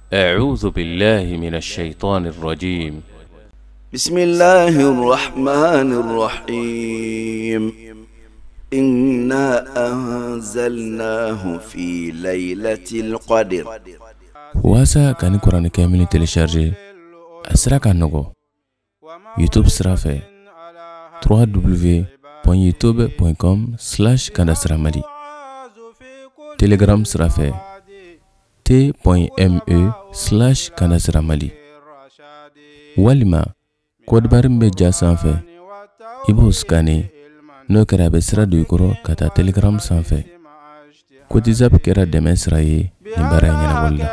أعوذ بالله من الشيطان الرجيم. بسم الله الرحمن الرحيم. إنا أنزلناه في ليلة القدر. واسا كان قرآن كامل تلشارجي أسرع كان نغو يوتيوب سرافة www.youtube.com/kandasramadi تليجرام سرافة t.me/kandasramadi walima kodbarin be jasanfe ibo skani no kera be sira du koro kata telegram sanfe kotizap kera deme sira ye ni bara nyana walla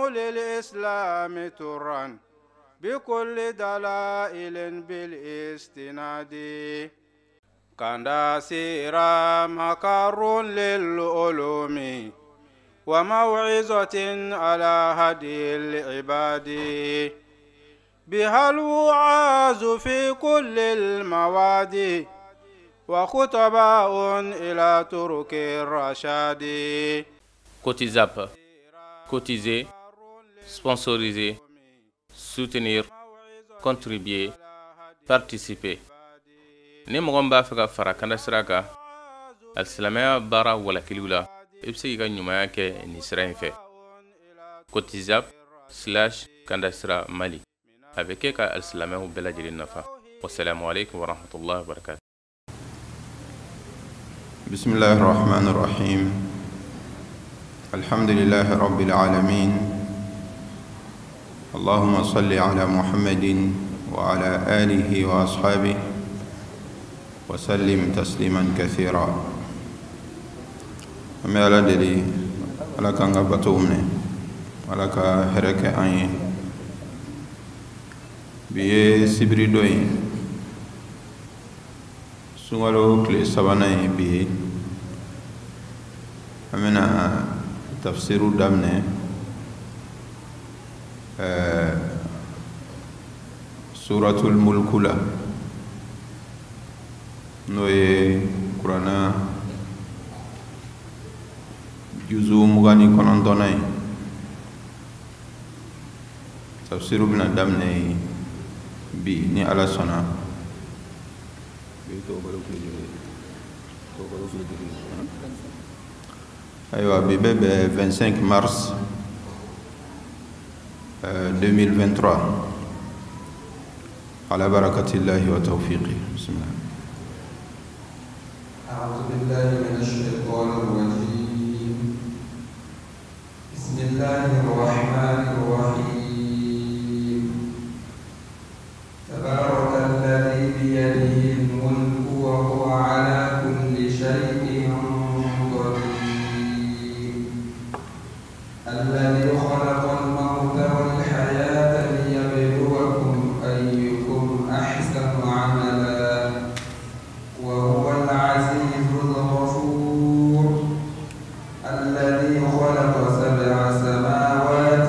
بكل دلائل بالاستناد كان سيرا مكر للعلوم وموعظة على هدي العباد بها الوعاظ في كل المواد وخطباء إلى ترك الرشاد. Kotizap, cotiser, sponsoriser, soutenir, contribuer, participer. Ni mɔgɔ b'a fɛ ka fara Kanda sira kan alisilamɛya baara walakiliw la i bɛ se k'i ka ɲumanya kɛ nin sira in fɛ. Kotizap/Kanda sira Mali a bɛ kɛ ka alisilamɛw bɛɛ lajɛlen nafa. Wassalamu alaikum warahmatullahi wabarakatuh. Bismillahir Rahmanir Rahim. Alhamdulillahi Rabbil Alamin. Allahumma salli ala Muhammadin wa ala alihi wa ashabihi wa sallim tasliman kathira. Ame ala deli ala kanga batumne ala ka hereke anye biye sibiri doyi sungalo kle sabana ye biye amena tafsiru damne suratul mulkula no ye kurana juzu mugani konondona ye tafsiru bina damne bi ni ala sona aywa bi bebe 25 mars 2023 على بركة الله وتوفيقه. بسم الله. أعوذ بالله من الشيطان الرجيم. بسم الله الرحمن الرحيم. تبارك الذي بيده الملك وهو على كل شيء قدير. الذي خلق الموت والحياة ليبلوكم أيكم أحسن عملا وهو العزيز الغفور. الذي خلق 7 سماوات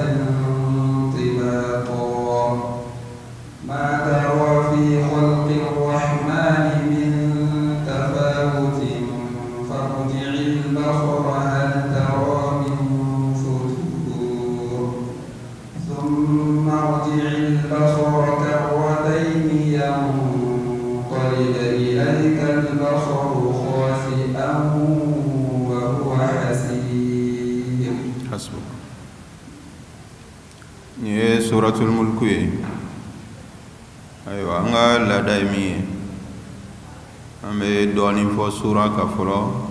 طباقا ما ترى في خلق الرحمن من تفاوت فارجع البصر هل ترى من فتور ثم ارجع البصر كرتين ينقلب إليك البصر خاسئا وهو حسير. حسبك. Ni suratul mulku ye aywa anga la daimi ambe doni fo sura ka folo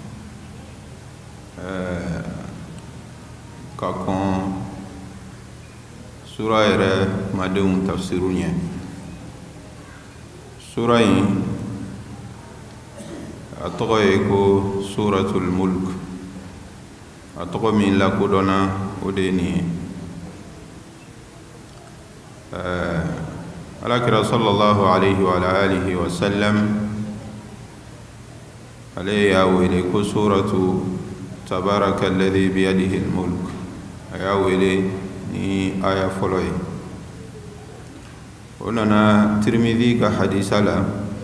ka kon sura yɛrɛ madenw tafsiru ɲɛ. Sura yi a tɔgɔ ye ko suratul mulk. A tɔgɔ min lakodɔnna o de ye nin ye. Alakira sallallahu alayhi wa alihi wa sallam ale y'a wele ko suratu tabaraka alladhi biyadihi almulk. A y'a wele ni aya fɔlɔ ye. O nana Tirmidhi ka hadisa la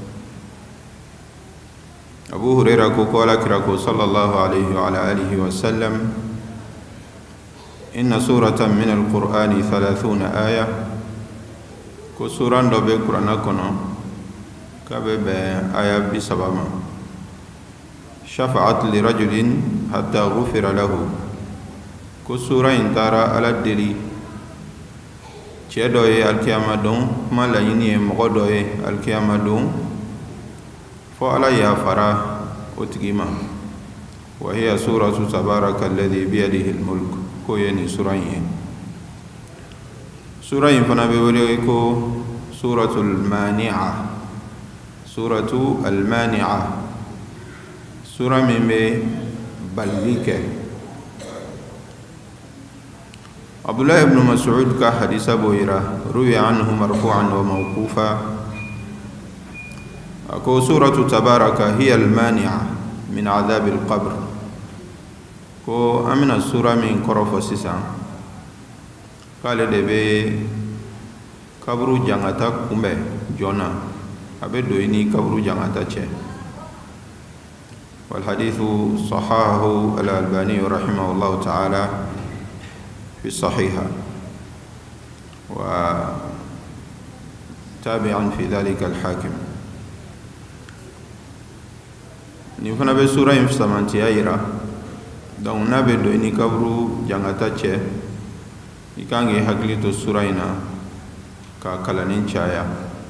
Abu Huraira ko alakira ko sallallahu alayhi wa alihi wa sallam إن سورة من القرآن 30 آية كو سورة دوبي قرآن كنو كبب آية بسبما شفعت لرجل حتى غفر له كو سورة انتارا على الدلي تشدوي الكيامة دون ما لا يني مغدوي الكيامة دون فعلى يافرا وتقيما وهي سورة تبارك الذي بيده الملك كو يعني سورة فنبي وليكو سورة المانعة سورة المانعة سورة من بليك عبد الله بن مسعود كحديث أبو هريرة روي عنه مرفوعا وموقوفا أكو سورة تبارك هي المانعة من عذاب القبر كو أمن السورة من كرف سيسان قال دبي kaburu jangata kumbe jona abe doini kaburu jangata che wal hadithu sahahu al-Albani rahimahullah ta'ala fi sahiha wa tabi'an fi dhalika al-Hakim ni fana be sura in samanti ayira donc nabe doini kaburu jangata che ikange hakili to sura ina ka kalanin caya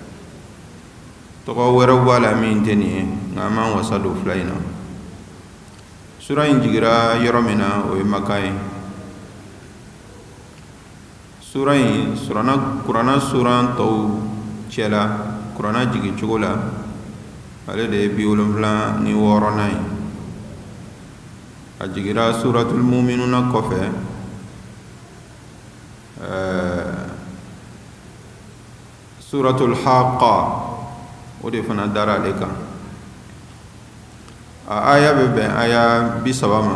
togo wero wala min teni ngama wasadu flaina sura injigira yoromina o makai sura in surana qur'ana suran to chela qur'ana jigi chugola ale de biulum bla ni woronai ajigira suratul mu'minuna kofe suratul Haqqa ودي فنا دارا لك آية ببين آية بسبما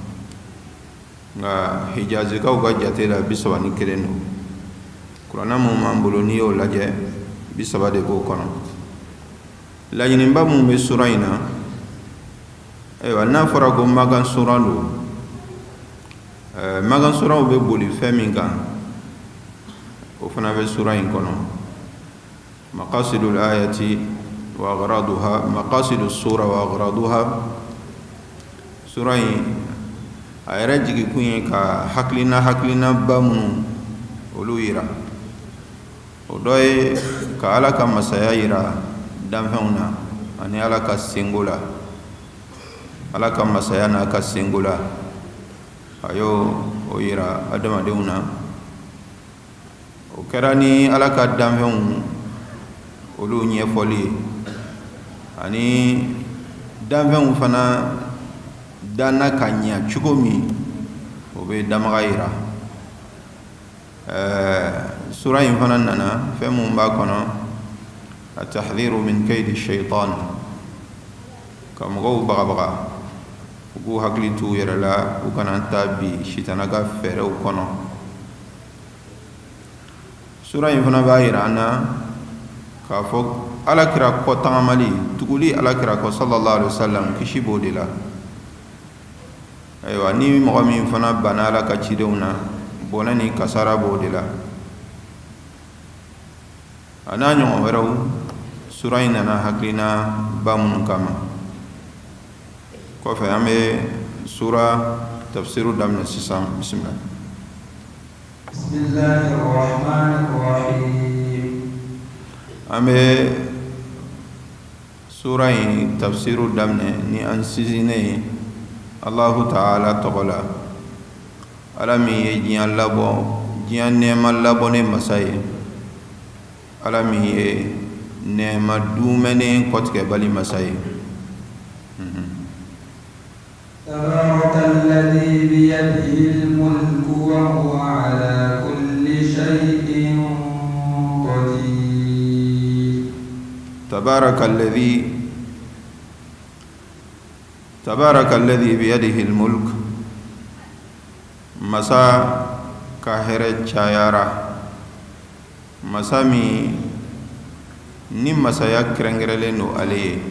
hijazi ka uga jatela bisaba ni keleno kurana mu mambuloni o laje bisaba de ko kono la yinimba mu be suraina e wa na fara ko magan suralu magan suraw be boli feminga o fana be surain kono مقاصد الآية وأغراضها مقاصد السورة وأغراضها سورة أيرجع كوني كحقلنا بامنو ولويرا ودوي كالا كمسايرا دامهونا أني على كسينغولا على كمسايانا كسينغولا أيو ويرا أدم أدونا وكراني على كدامهون olu nye foli ani danfɛnw fana dana ka ɲa cogo min o bɛ damaga yira sura in fana nana fɛn mun b'a kɔnɔ atahdhiru min kaydi shaitan ka mɔgɔw bagabaga u k'u hakili t'u yɛrɛ la u kana taa bi sitana ka fɛɛrɛw kɔnɔ sura in fana b'a yira an na k'a fɔ alakira kɔ tagamali tuguli alakira kɔ sallallahu alaihi wasallam kisi b'o de la ayiwa ni mɔgɔ min fana banna ala ka cidenw na bɔnɛ ni kasara b'o de la a n'a ɲɔgɔn wɛrɛw sura in nana hakilina ba minnu kama kɔfɛ an bɛ sura tafsiru daminɛ sisan bisimila Bismillahirrahmanirrahim ame sura in tafsiru damne ni an sizine Allahu ta'ala togola ala min ye diɲɛ labɔ diɲɛ nɛɛma labɔne masa ye ala min ye nɛɛma dumɛnen kɔtigɛbali masa ye تبارك الذي بيده الملك وهو على كل شيء قدير تبارك الذي بيده الملك مسا كاهر چايارا مسا مي ني مسا يا كرنگرلنو عليه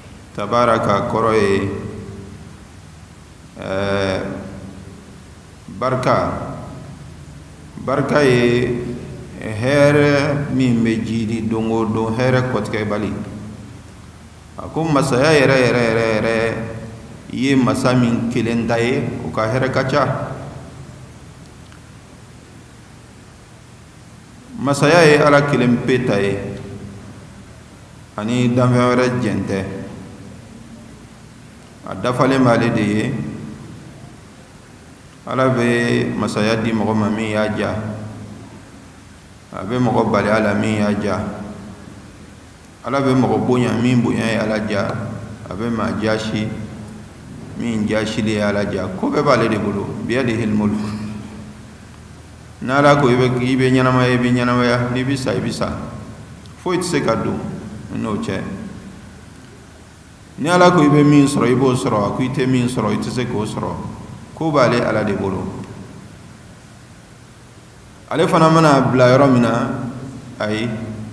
تبارك كروي barka ye here min be jidi dongo don here kotke bali ako masaya yere ye masa min kelen daye o ka here kacha masaya ye ala kelen peta ye ani danfɛn jente a dafalen b'ale de ye ala be masaya di mɔgɔ ma min y'a ja a be mɔgɔ bali ala min y'a ja ala be mɔgɔ bonya min bonya ye ala ja a be maa jasi min jasili ye ala ja ko bɛɛ b'ale de bolo biyadihil mulk n'ala ko i be ɲɛnamaya i be ɲɛnamaya n'i bi sa i bi sa foyi tɛ se ka don n'o cɛ ni ala ko i be min sɔrɔ i b'o sɔrɔ a ko i tɛ min sɔrɔ i tɛ se k'o sɔrɔ ko b'ale ala de bolo ale fana mana bila yɔrɔ min na ayi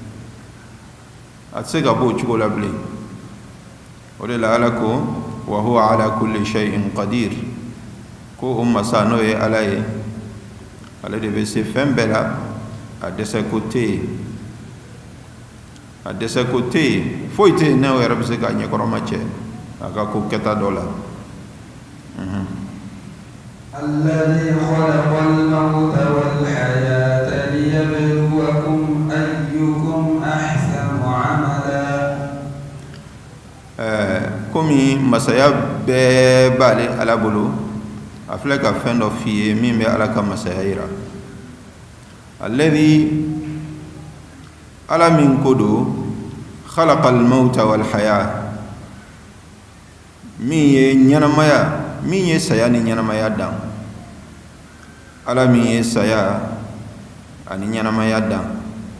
a tɛ se ka bɔ o cogo la bilen o de la ala ko wa huwa ala kulli shay'in qadir ko o masa n'o ye ala ye ale de bɛ se fɛn bɛɛ la a dɛsɛ ko tɛ yen a dɛsɛ ko tɛ yen foyi tɛ yen n'o yɛrɛ bɛ se ka ɲɛkɔrɔma cɛ a ka ko kɛta dɔ la الذي خلق الموت والحياة ليبلوكم أيكم أحسن عملا komi masaya bɛɛ b'ale ala bolo a filɛ ka fɛn dɔ f'i ye min bɛ ala ka masaya yira alladhi ala min ko do khalaqa al-mauta wal haya min ye ɲɛnamaya min ye saya ni ɲɛnamaya dan ala min ye saya ani ɲɛnamaya dan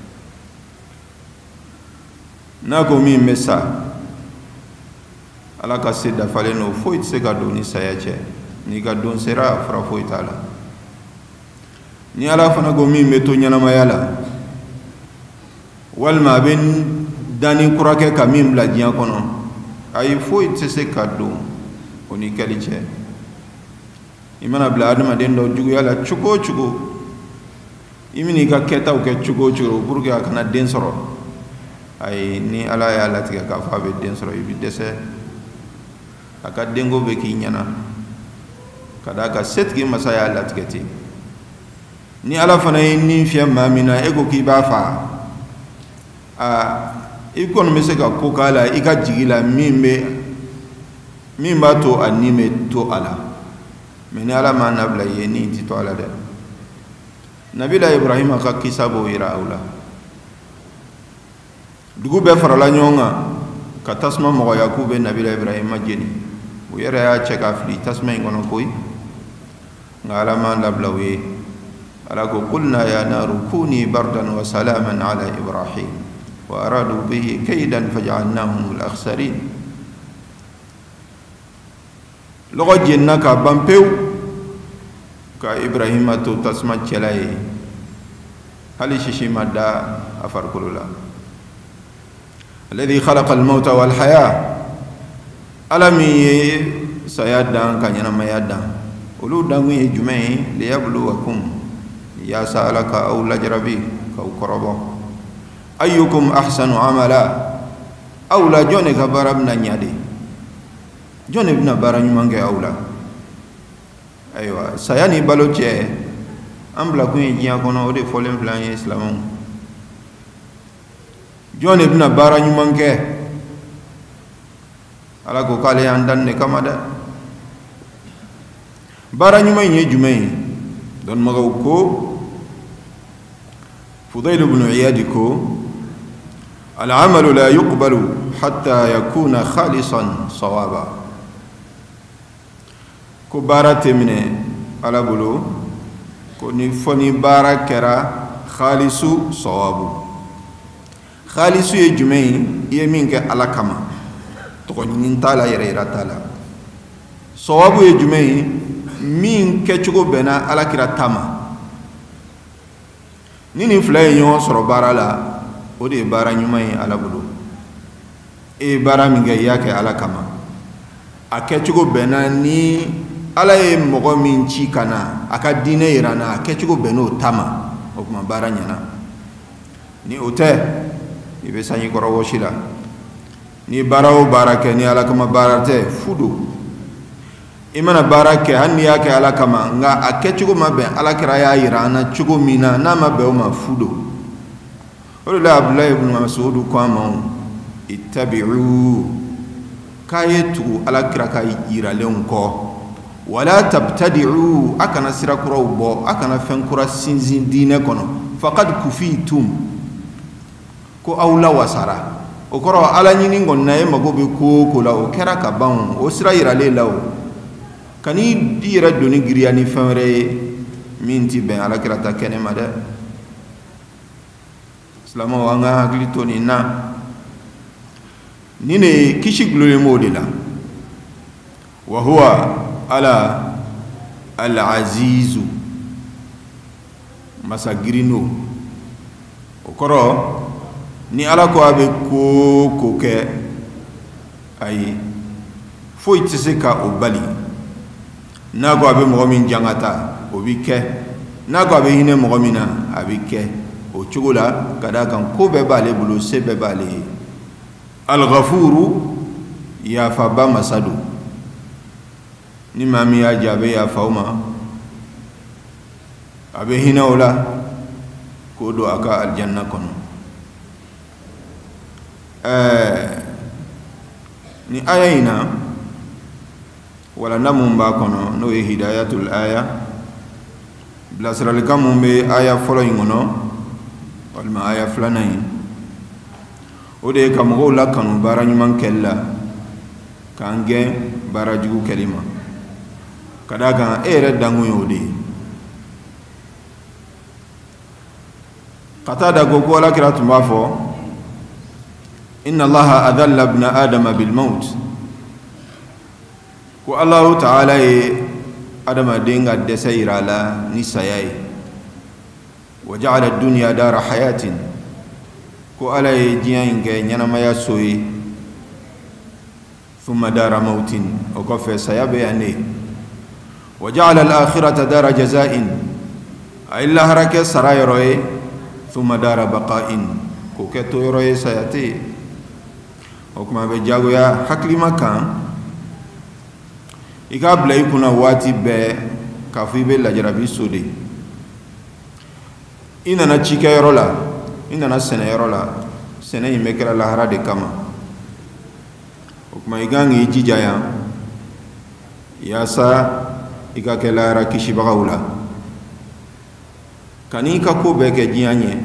n'a ko min bɛ sa ala ka se dafalen no foyi tɛ se ka don ni saya cɛ n'i ka don sera fara foyi t'a la ni ala fana ko min bɛ to ɲɛnamaya la walima a bɛ dani kura kɛ ka min bila diɲɛ kɔnɔ ayi foyi tɛ se ka don o ni kɛli cɛ i mana bila adamaden dɔ juguya la cogo o cogo i bɛna i ka kɛtaw kɛ cogo o cogo pour que a kana den sɔrɔ ayi ni ala y'a latigɛ k'a fɔ a bɛ den sɔrɔ i bɛ dɛsɛ a ka denko bɛ k'i ɲɛna ka d'a kan setigi masa y'a latigɛ ten ni ala fana ye nin fiyɛ maa min na e ko k'i b'a faa i kɔni bɛ se ka ko k'a la i ka jigi la min b'a to a nin bɛ to a la mɛ ni ala m'a nabila i ye nin tɛ to a la dɛ nabila ibrahima ka kisa b'o yira aw la dugu bɛɛ farala ɲɔgɔn kan ka tasuma mɔgɔya k'u bɛ nabila ibrahima jeni u yɛrɛ y'a cɛ k'a fili tasuma in kɔnɔ koyi nka ala m'a labila u ye ala ko qulna ya naru kuni bardan wa salaman ala ibrahim wa aradu bihi kaydan faj'alnahum al-akhsarin lɔgɔ jenna ka ban pewu ka ibrahima to tasuma cɛla ye hali sisi ma da a farikolo la alladhi khalaqa al-mauta wal haya ala min ye saya dan ka ɲɛnamaya dan olu dan kun ye jumɛn ye liyabluwakum yaasa ala ka aw lajarabi k'aw kɔrɔbɔ ayyukum ahsanu amala aw la jɔn de ka baara bɛna ɲa de jɔn de bɛna baara ɲuman kɛ aw la ayiwa saya ni balo cɛ an bila kun ye diɲɛ kɔnɔ o de fɔlen filɛ an ye silamɛw jɔn de bɛna baara ɲuman kɛ ala ko k'ale y'an dan de kama dɛ baara ɲuman in ye jumɛn ye dɔnnibagaw ko Fudayl ibn Iyad ko al-amalu la yuqbalu hatta yakuna khalisan sawaba ko baara tɛ minɛ ala bolo ko ni fɔni baara kɛra khalisu sawabu khalisu ye jumɛn ye i ye min kɛ ala kama tɔgɔ ɲini t'a la yɛrɛ yira t'a la sawabu ye jumɛn ye min kɛcogo bɛnna alakira ta ma ni nin fila ye ɲɔgɔn sɔrɔ baara la o de ye baara ɲuman ye ala bolo e ye baara min kɛ i y'a kɛ ala kama a kɛcogo bɛnna ni ala ye mɔgɔ min ci kana a ka diinɛ yira na a kɛcogo bɛnn'o ta ma o kuma baara ɲɛna ni o tɛ i bɛ sanji kɔrɔ wɔsi la ni baara o baara kɛ ni ala kama baara tɛ fu don i mana baara kɛ hali n'i y'a kɛ ala kama nka a kɛcogo ma bɛn ala kɛra y'a yira an na cogo min na n'a ma bɛn o ma fu don o de la Abdulahi ibn Mas'ud ko a ma ittabi'u k'a ye tugu ala kira ka yiralenw kɔ wala tabtadi'u a kana sira kuraw bɔ a kana fɛn kura sinsin diinɛ kɔnɔ faqad kufitum ko aw la wasara o kɔrɔ ala ɲini kɔni na e mago bɛ ko o ko la o kɛra ka ban o sira yiralen la o kan'i yɛrɛ doni giriya ni fɛn wɛrɛ ye min ti bɛn ala kira ta kɛnɛ ma dɛ silamɛw an ka hakili to nin na ni ne kisi gulolen b'o de la wa huwa ala al-azizu masa girino o kɔrɔ ni ala ko a bɛ ko kɛ ayi foyi tɛ se ka o bali n'a ko a bɛ mɔgɔ min jangata o bi kɛ n'a ko a bɛ hinɛ mɔgɔ min na a bi kɛ o cogo la ka d'a kan ko bɛɛ b'ale bolo se bɛɛ b'ale ye al-ghafuru yafaba masa don ni maa min y'a jɛ a bɛ yafa o ma a bɛ hinɛ o la k'o don a ka aljanna kɔnɔ ni aya in na walanda mun b'a kɔnɔ n'o ye hidayatul aya bilasiralikan mun bɛ aya fɔlɔ in kɔnɔ walima aya filanan in o de ye ka mɔgɔw la kanu baara ɲuman kɛli la k'an gɛn baara jugu kɛli ma ka d'a kan e yɛrɛ dankun ye o de ye ka taa da ko alakira tun b'a fɔ inna allaha adalla ibna adama bil maut ko allahu ta'ala ye adamaden ka dɛsɛ yira la ni saya ye wa ja'ala ad-dunya dara hayatin ko ala ye diɲɛ in kɛ ɲɛnamaya so ye thumma dara mautin o kɔfɛ saya bɛ yan de wa ja'ala al-akhirata dara jaza'in a ye lahara kɛ sara yɔrɔ ye thumma dara baqa'in ko kɛ to yɔrɔ ye saya tɛ yen o kuma bɛ jagoya hakilima kan i k'a bila i kunna waati bɛɛ k'a fɔ i bɛ lajarabi so de i nana cikɛyɔrɔ la i nana sɛnɛyɔrɔ la sɛnɛ in bɛ kɛra lahara de kama o kuma i kan k'i jija yan yaasa i ka kɛ lahara kisibagaw la ka n'i ka ko bɛɛ kɛ diɲɛ ɲɛ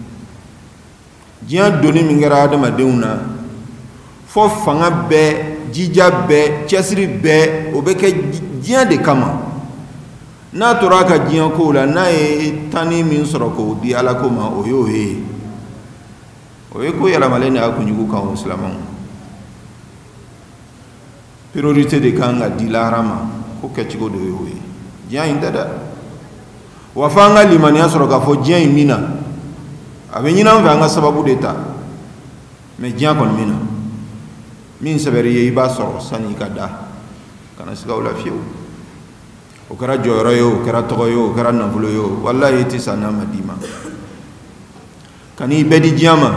diɲɛ doni min kɛra adamadenw na fo fanga bɛɛ jija bɛɛ cɛsiri bɛɛ o bɛ kɛ diɲɛ de kama n'a tora a ka diɲɛ kow la n'a ye tani min sɔrɔ k'o di ala ko ma o y'o ye o ye ko yɛlɛmalen de y'a kunjugu kan o silamɛw priorité de kan ka di lahara ma ko kɛcogo de y'o ye diɲɛ in tɛ dɛ wa fo an ka limaniya sɔrɔ k'a fɔ diɲɛ in min na a bɛ ɲini an fɛ an ka sababu de ta mɛ diɲɛ kɔni min na min sɛbɛnni ye i b'a sɔrɔ sani i ka da kana siga o la fiyewu o kɛra jɔyɔrɔ ye o kɛra tɔgɔ ye o kɛra nafolo ye o walahi i tɛ sa n'a ma d'i ma ka n'i bɛɛ di diɲɛ ma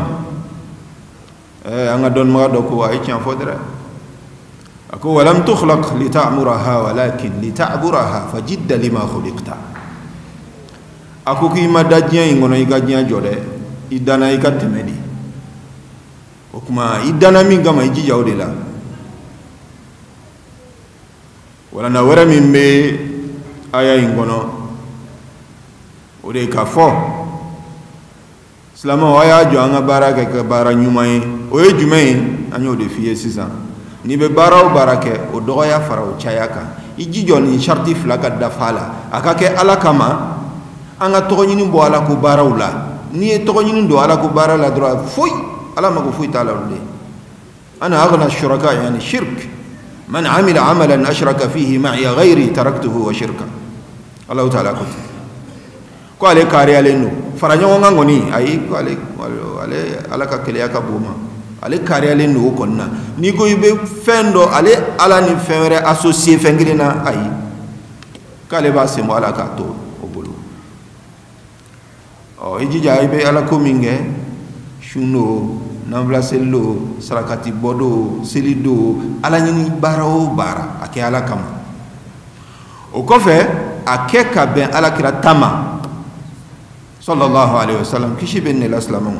an ka dɔnnibaga dɔ ko a ye tiɲɛ fɔ dɛrɛ a ko walam tukhlaq lita'muraha walakin lita'buraha fajidda lima khuliqta a ko k'i ma da diɲɛ in kɔnɔ i ka diɲɛ jɔ dɛ i danna i ka tɛmɛ de o kuma i danna min kama i jija o de la walanda wɛrɛ min bɛ aya in kɔnɔ o de ye k'a fɔ silamɛw a y'a jɔ an ka baara kɛ ka baara ɲuman ye o ye jumɛn ye an y'o de f'i ye sisan n'i bɛ baara o baara kɛ o dɔgɔya fara o caya kan i jijɔ nin sariti fila ka dafa a la a ka kɛ ala kama an ka tɔgɔ ɲini bɔ ala ko baaraw la n'i ye tɔgɔ ɲini don ala ko baara la dɔrɔn foyi ala mago foyi t'a la olu de ana aghna shuraka yani shirk man amila amalan ashraka fihi ma'iya ghairi taraktuhu wa shirka Allah ta'ala ko ale kariyalen don fara ɲɔgɔn kan kɔni ayi ko ale ala ka keleya ka bon ma ale kariyalen don o kɔni na n'i ko i bɛ fɛn dɔ ale ala ni fɛn wɛrɛ associé fɛn kelen na ayi k'ale b'a sen bɔ ala k'a to o bolo i jija i bɛ ala ko min kɛ sun do nanfila seli do sarakati bɔ do seli do ala ɲini baara o baara a kɛ ala kama o kɔfɛ a kɛ ka bɛn alakira ta ma sallallahu alaihi wasallam kisi bɛ ne la silamɛw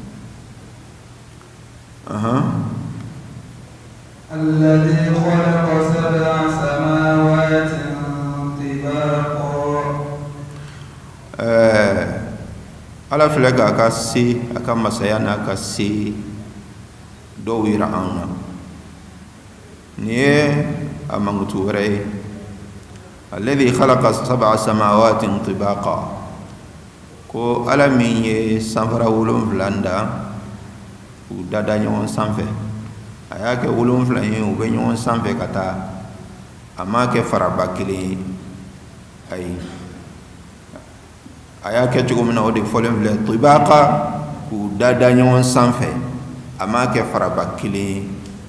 الذي خلق سبع سماوات طباقا ala filɛ k'a ka se a ka masaya n'a ka se dɔw yira an na nin ye a mankutu wɛrɛ ye alladhi khalaqa sab'a samawatin tibaqa ko ala min ye sanfara 7 da u dada ɲɔgɔn sanfɛ a y'a kɛ 7 ye u bɛ ɲɔgɔn sanfɛ ka taa a m'a kɛ faraba kelen ye ayi a y'a kɛ cogo min na o de fɔlen filɛ tibaqa k'u dada ɲɔgɔn sanfɛ a m'a kɛ faraba kelen ye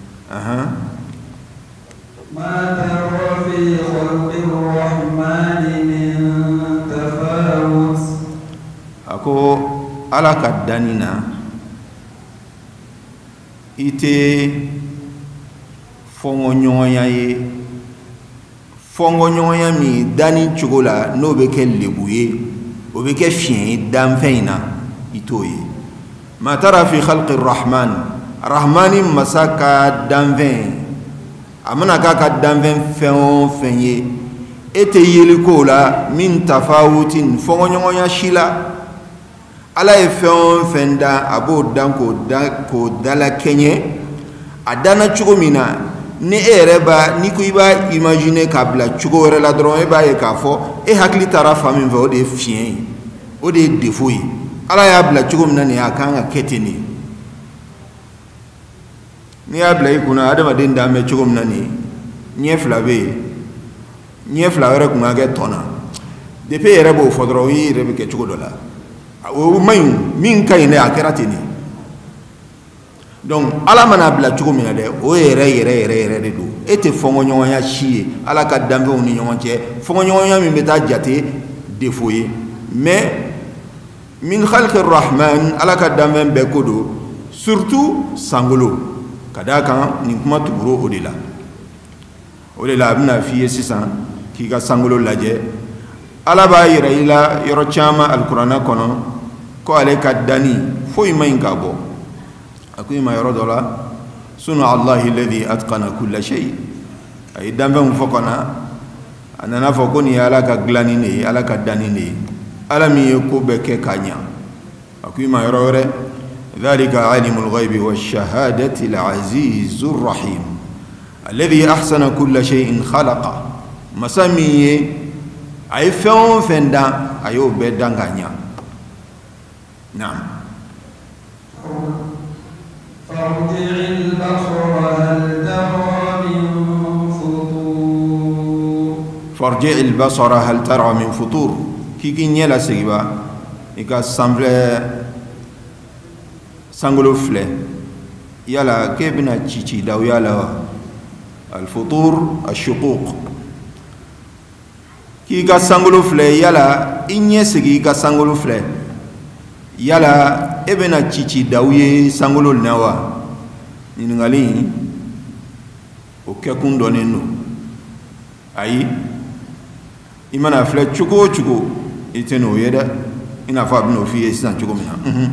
ما ترى في خلق الرحمن من تفاوت ako ala ka danni na i tɛ fɔnkɔɲɔgɔnya ye fɔnkɔɲɔgɔnya min danni cogo la n'o bɛ kɛ lebu ye o bɛ kɛ fiɲɛ ye danfɛn in na i t'o ye ma tara fi khalqi rahman rahmani masa ka danfɛn a mana k'a ka danfɛn fɛn o fɛn ye e tɛ yeli k'o la min tafawutin fɔnkɔɲɔgɔnya si la ala ye fɛn o fɛn da a b'o dan k'o dala kɛɲɛ a danna cogo min na ni e yɛrɛ b'a ni ko i b'a imaginer k'a bila cogo wɛrɛ la dɔrɔn e b'a ye k'a fɔ e hakili taara fan min fɛ o de ye fiɲɛ ye o de ye défaut ye ala y'a bila cogo min na nin a kan ka kɛ ten de n'i y'a bila i kunna adamaden dan bɛ cogo min na nin ɲɛ fila bɛ yen ɲɛ fila wɛrɛ kun ka kɛ tɔn na depuis e yɛrɛ b'o fɔ dɔrɔn i yɛrɛ bɛ kɛ cogo dɔ la o man ɲi min ka ɲi dɛ a kɛra ten de donc ala mana bila cogo min na dɛ o yɛrɛ de don e tɛ fɔnkɔɲɔgɔnya si ye ala ka danfɛnw ni ɲɔgɔn cɛ fɔnkɔɲɔgɔnya min bɛ taa jate défaut ye mais min khalqi rahman ala ka danfɛn bɛɛ ko don surtout sankolo ka d'a kan nin kuma tuguro o de la a bɛna f'i ye sisan k'i ka sankolo lajɛ ala b'a yira i la yɔrɔ caman alikuranɛ kɔnɔ ko ale ka danni foyi ma ɲi k'a bɔ a ko i ma yɔrɔ dɔ la sunu allahi alladhi atqana kulla shay a ye danfɛnw fɔ kɔnɔ a nana fɔ ko nin ye ala ka dilanni de ye ala ka danni de ye ala min ye ko bɛɛ kɛ k'a ɲa a ko i ma yɔrɔ wɛrɛ ذلك عالم الغيب والشهادة العزيز الرحيم الذي أحسن كل شيء خلقه مسامي أي فين فندا أيو بدان غانيا نعم فارجع البصر هل ترى من فطور فارجع البصر هل ترى من فطور كيكي نيلا سيبا إيكا سامبل sangolo filɛ yala k'e bɛna cici da o yala wa alfutur ashuquq k'i ka sangolo filɛ yala i ɲɛ sigi i ka sangolo filɛ yala e bɛna cici da o ye sangolo na wa ɲininkali o kɛkun dɔnnen don ayi i mana filɛ cogo o cogo i tɛ n'o ye dɛ i n'a fɔ a bɛna o f'i ye sisan cogo min na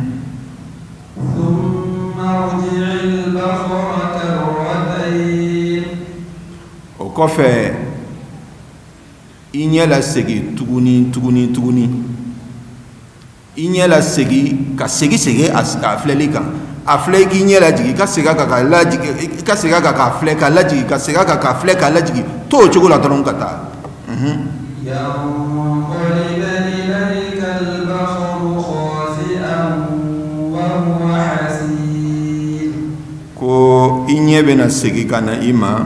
ثم ارجع البصر كرتين o kɔfɛ i ɲɛ lasegi tuguni i ɲɛ lasegi ka segin a filɛli kan a filɛ i k'i ɲɛ lajigi ka segin a kan k'a lajigi ka segin a kan k'a filɛ k'a lajigi ka segin a kan k'a filɛ k'a lajigi to o cogo la dɔrɔn ka taa ko i ɲɛ bɛna segin ka na i ma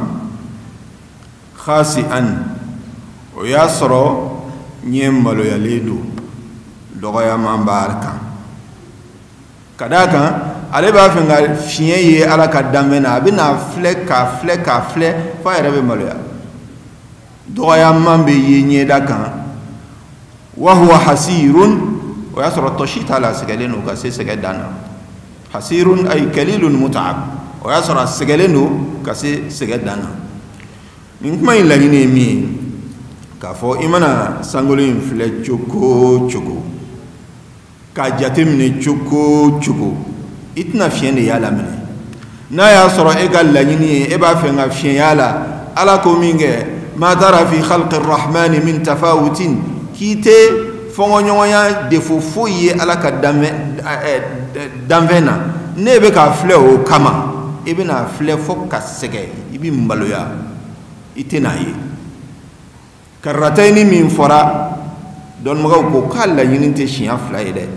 khasi'an o y'a sɔrɔ ɲɛ maloyalen don dɔgɔyaman b'a kan ka d'a kan ale b'a fɛ ka fiɲɛ ye ala ka danfɛn na a bɛna filɛ k'a filɛ f'a yɛrɛ bɛ maloya dɔgɔya man bɛ ye ɲɛda kan wa huwa hasirun o y'a sɔrɔ tɔsi t'a la a sɛgɛlen don ka se sɛgɛ dan na hasirun ay kalilun mut'ab o y'a sɔrɔ a sɛgɛlen don ka se sɛgɛ dan na nin kuma in laɲini ye min ye k'a fɔ i mana sankolo in filɛ cogo o cogo k'a jateminɛ cogo o cogo i tɛna fiɲɛ de y'a laminɛ n'a y'a sɔrɔ e ka laɲini ye e b'a fɛ ka fiɲɛ y'a la ala ko min kɛ ma tara fi khalqi rahmani min tafawutin k'i tɛ fɔɲɔgɔnya defo foyi ye ala ka danfɛn na ne bɛ k'a filɛ o kama i bɛna filɛ fo ka sɛgɛ i bɛ maloya i tɛ n'a ye karatayini min fɔra dɔnnibagaw ko k'a laɲini tɛ siɲɛ fila ye dɛ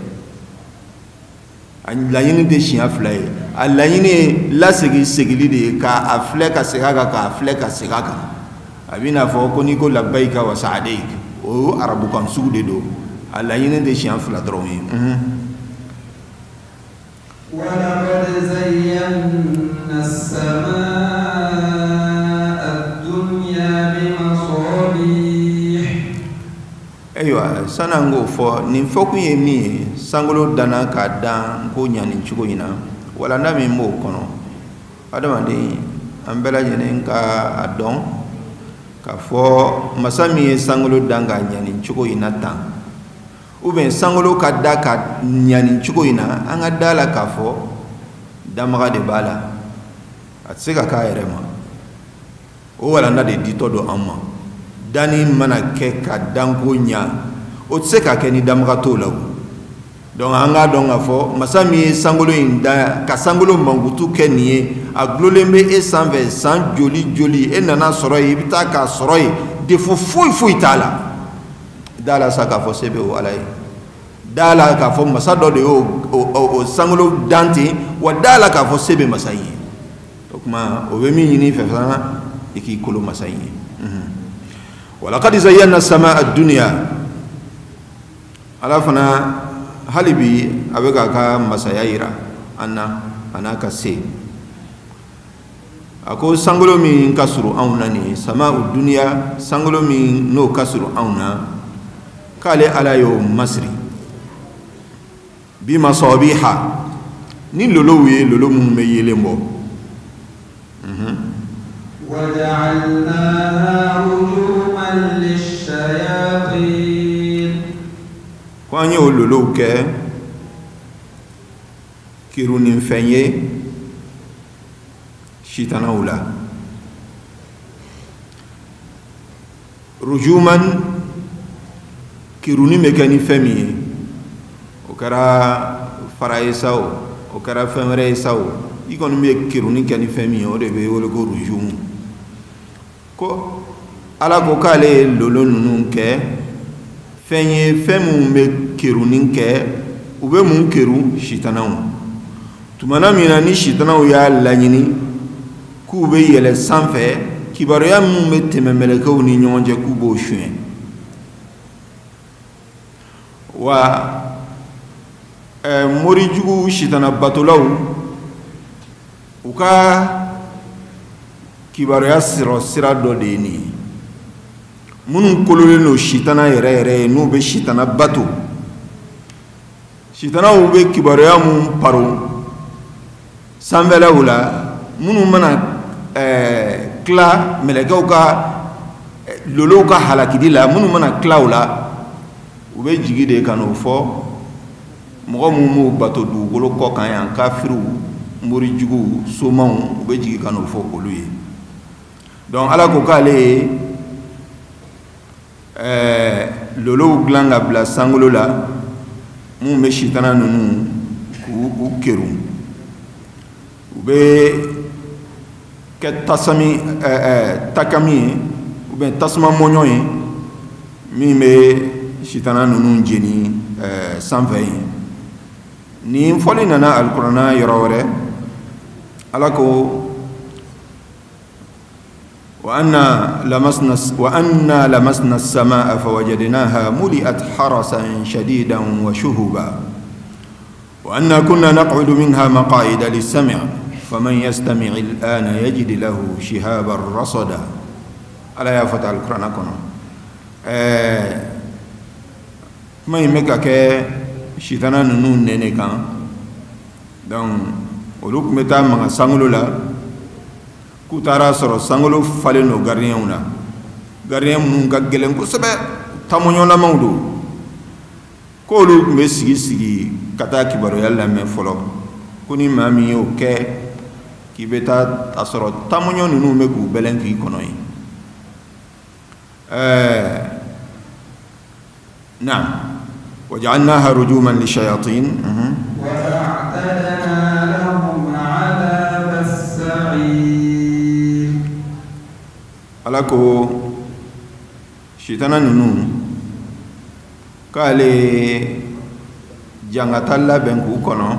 a laɲini tɛ siɲɛ fila ye a laɲini ye lasegi segili de ye k'a filɛ ka segin a kan k'a filɛ ka segin a kan a bɛ n'a fɔ ko n'i ko labayika wa sa'adayik o arabukan sugu de don a laɲini tɛ siɲɛ fila dɔrɔn ye ولقد زينا السماء الدنيا بمصابيح ayiwa san'an k'o fɔ nin fɔkun ye min ye sankolo danna k'a dan ko ɲa nin cogo in na walanda min b'o kɔnɔ adamaden an bɛɛ lajɛlen ka a dɔn k'a fɔ masa min ye sankolo dan k'a ɲa nin cogo in na tan ou bien sankolo ka da ka ɲa nin cogo in na an ka da la k'a fɔ damaga de b'a la a tɛ se ka k'a yɛrɛ ma o walanda de ditɔ don an ma danni mana kɛ ka danko ɲa o tɛ se ka kɛ ni damaga t'o la donc an k'a dɔn k'a fɔ masa min ye sankolo in da ka sankolo mankutu kɛ nin ye a gulonlen bɛ e sanfɛ san joli joli e nana sɔrɔ yen i bɛ taa k'a sɔrɔ yen defo foyi foyi t'a la da la sa k'a fɔ se bɛ o ala ye da la k'a fɔ masa dɔ de y'o sankolo dan ten wa da la k'a fɔ se bɛ masa in ye o tuma o bɛ min ɲini fɛ fana i k'i kolo masa in ye walaqad zayyana as-samaa ad-dunya ala fana hali bi a bɛ k'a ka masaya yira an na a n'a ka se a ko sankolo min ka surun anw na nin ye samaa ad-dunya sankolo min n'o ka surun anw na k'ale ala y'o masiri bi masabiha ni lolow ye lolo minnu bɛ yelen bɔ وجعلناها رجوما للشياطين ko an y'o lolow kɛ kiruninfɛn ye sitanaw la rujuman kirunin bɛ kɛ ni fɛn min ye o kɛra fara ye sa o kɛra fɛn wɛrɛ ye sa o i kɔni bɛ kirunin kɛ ni fɛn min ye o de bɛ wele ko rujumu ko ala ko k'ale ye lolo ninnu kɛ fɛn ye fɛn minnu bɛ kirunin kɛ u bɛ mun kiru sitanaw tumana min na ni sitanaw y'a laɲini k'u bɛ yɛlɛ sanfɛ kibaruya minnu bɛ tɛmɛ mɛlɛkɛw ni ɲɔgɔn cɛ k'u b'o suɲɛ wa morijugu sitana batolaw u ka kibaruya sira dɔ de ye nin ye minnu kololen don sitana yɛrɛ yɛrɛ ye n'u bɛ sitana bato sitanaw bɛ kibaruya mun paro sanfɛlaw la minnu mana tila mɛlɛkɛw ka lolow ka halakili la minnu mana tila o la u bɛ jigi de ka n'o fɔ mɔgɔ minnu m'u bato dugukolo kɔ kan yan kafiriw morijuguw somaw u bɛ jigi ka n'o fɔ olu ye donc ala ko k'ale ye lolow dilan ka bila sankolo la mun bɛ sitana ninnu k'u keru u bɛ kɛ takami ye ou bien tasuma mɔɲɔ ye min bɛ sitana ninnu jeni sanfɛ ye nin fɔli nana alikuranna yɔrɔ wɛrɛ ala ko وأنا لمسنا السماء فوجدناها ملئت حرسا شديدا وشهبا وأنا كنا نقعد منها مقاعد للسمع فمن يستمع الآن يجد له شهابا رصدا ala ya fata alqur'ana kono kuma yimme ka ke shitana nunu nene kan donc olu kun bɛ taa maga sangolo la k'u taara sɔrɔ sangolo falen no gardien na gardien minnu ka gɛlɛn kosɛbɛ tamoɲɔlamaw don k'olu kun bɛ sigi ka taa kibaruya lamɛn fɔlɔ ko ni maa min y'o kɛ k'i bɛ taa a sɔrɔ tamoɲɔ ninnu bɛ k'u bɛlɛn k'i kɔnɔ ye نعم وجعلناها رجوما للشياطين وأعتدنا لهم عذاب السعير alako shitana nunu k'ale jangata labɛn k'u kɔnɔ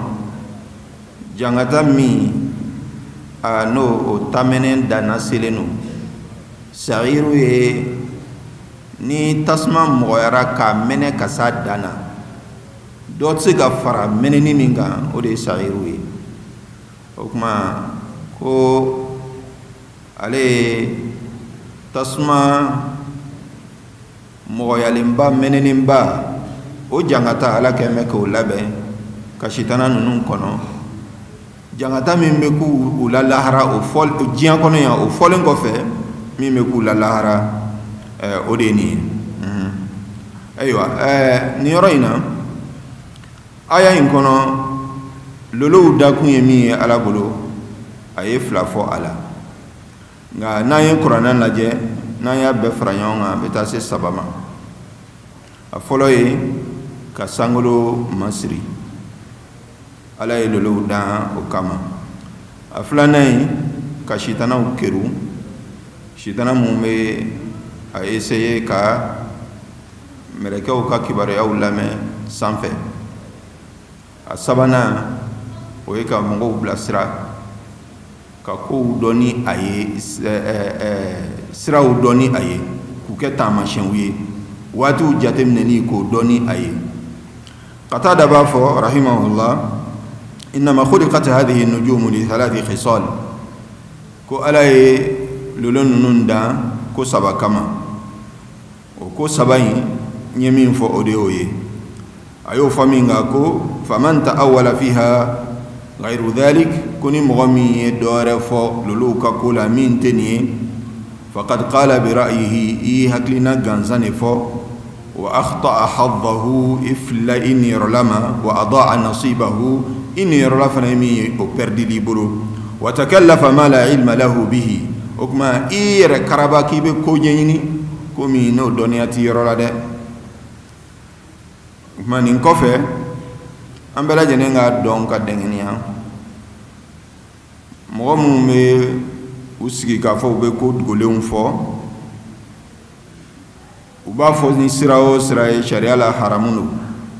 jangata min n'o o tamɛnɛ danna selen no sagiru ye ni tasuma mɔgɔyara k'a mɛnɛ ka s'a dan na dɔ tɛ se ka fara mɛnɛni min kan o de ye sagiru ye o kuma ko ale ye tasuma mɔgɔyalenba mɛnɛninba o jangata ala kɛmɛ k'o labɛn ka shitana ninnu kɔnɔ jangata min bɛ k'u la lahara o fɔ diɲɛ kɔnɔ yan o fɔlen kɔfɛ min bɛ k'u la lahara o de ye nin ye ayiwa nin yɔrɔ in na aya in kɔnɔ lolow dakun ye min ye ala bolo a ye fila fɔ a la nka n'an ye kuranɛ lajɛ n'an y'a bɛɛ fara ɲɔgɔn kan a bɛ taa se 3 ma a fɔlɔ ye ka sankolo masiri ala ye lolow dan o kama a filanan ye ka shitanaw keru shitana mun bɛ a essayer ka mɛlɛkɛw ka kibaruyaw lamɛn sanfɛ a sabanan o ye ka mɔgɔw bilasira ka kow dɔn ni a ye siraw dɔn ni a ye k'u kɛ taamasiyɛnw ye waatiw jateminɛni k'o dɔn ni a ye Qatada b'a fɔ rahimahullah innama khuliqat hadhihi an-nujumu li 3 khisal ko ala ye lolo ninnu dan ko 3 kama o ko 3 in nye min fɔ o de y'o ye a y'o fɔ min kan ko faman ta'awwala fiha ghayru dhalik ko ni mɔgɔ min ye dɔwɛrɛ fɔ lolow ka ko la min tɛ nin ye faqad qala bi ra'yihi i hakilina gansan de fɔ wa akhta'a haddahu ifla in yɔrɔlama wa adaa nasibahu in yɔrɔla fana min ye o perdili bolo wa takallafa ma la ilma lahu bihi o kuma i yɛrɛ karaba k'i bɛ ko ɲɛɲini komi n'o dɔnniya t'i yɔrɔ la dɛ o kuma nin kɔfɛ an bɛɛ lajɛlen ka dɔn ka dɛngɛniya mɔgɔ minnu bɛ u sigi k'a fɔ u bɛ ko dogolenw fɔ u b'a fɔ ni sira o sira ye sariya la haramu don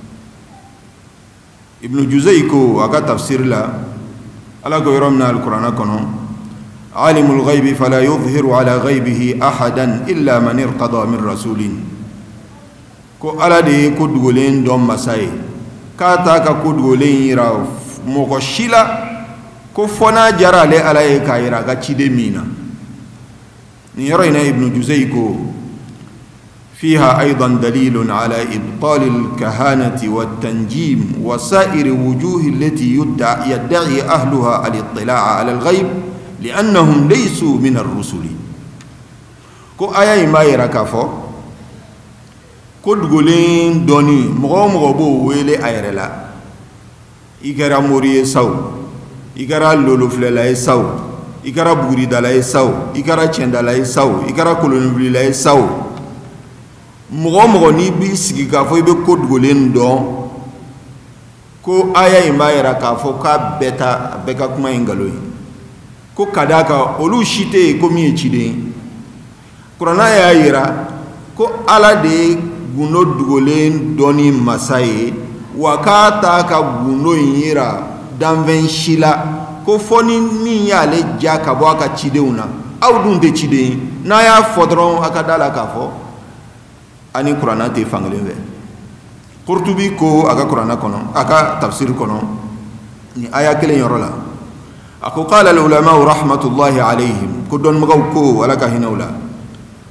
Ibn Juzay ko a ka tafsir la ala ko yɔrɔ min na alikuranɛ kɔnɔ alimul ghaibi fala yudhiru ala ghaibihi ahadan illa man irtada min rasulin ko ala de ye ko dogolen dɔn masa ye k'a t'a ka ko dogolen yira mɔgɔ si la ko fɔ n'a jara ale ala ye k'a yira a ka ciden min na nin yɔrɔ in na Ibn Juzay ko فيها أيضا دليل على إبطال الكهانة والتنجيم وسائر وجوه التي يدعي أهلها الاطلاع على الغيب لأنهم ليسوا من الرسل كو آية ما يركفو كو دغولين دوني مغو بو ويلي أيرلا إيكرا موري ساو إيكرا لولو فللا ساو إيكرا بوري دالا ساو إيكرا چندالا ساو إيكرا كولونبلي ساو mɔgɔ ni bi sigi k'a fɔ i bɛ ko dogolen dɔn ko aya in b'a yira k'a fɔ k'a bɛɛ ka kuma in nkalon ye ko ka d'a kan olu si tɛ yen ko min ye ciden ye kuranɛ y'a yira ko ala de ye gundo dogolen dɔnni masa ye wa k'a t'a ka gundo in yira danfɛn si la ko fɔ ni min y'ale ja ka bɔ a ka cidenw na aw dun tɛ ciden ye n'a y'a fɔ dɔrɔn a ka da la k'a fɔ ani kuranɛ tɛ fankelen fɛ Qurtubi ko a ka kuranɛ kɔnɔ a ka tafsir kɔnɔ ni aya kelen yɔrɔ la a ko qala al-ulama rahmatullahi alayhim ko dɔnnibagaw ko ala ka hinɛw la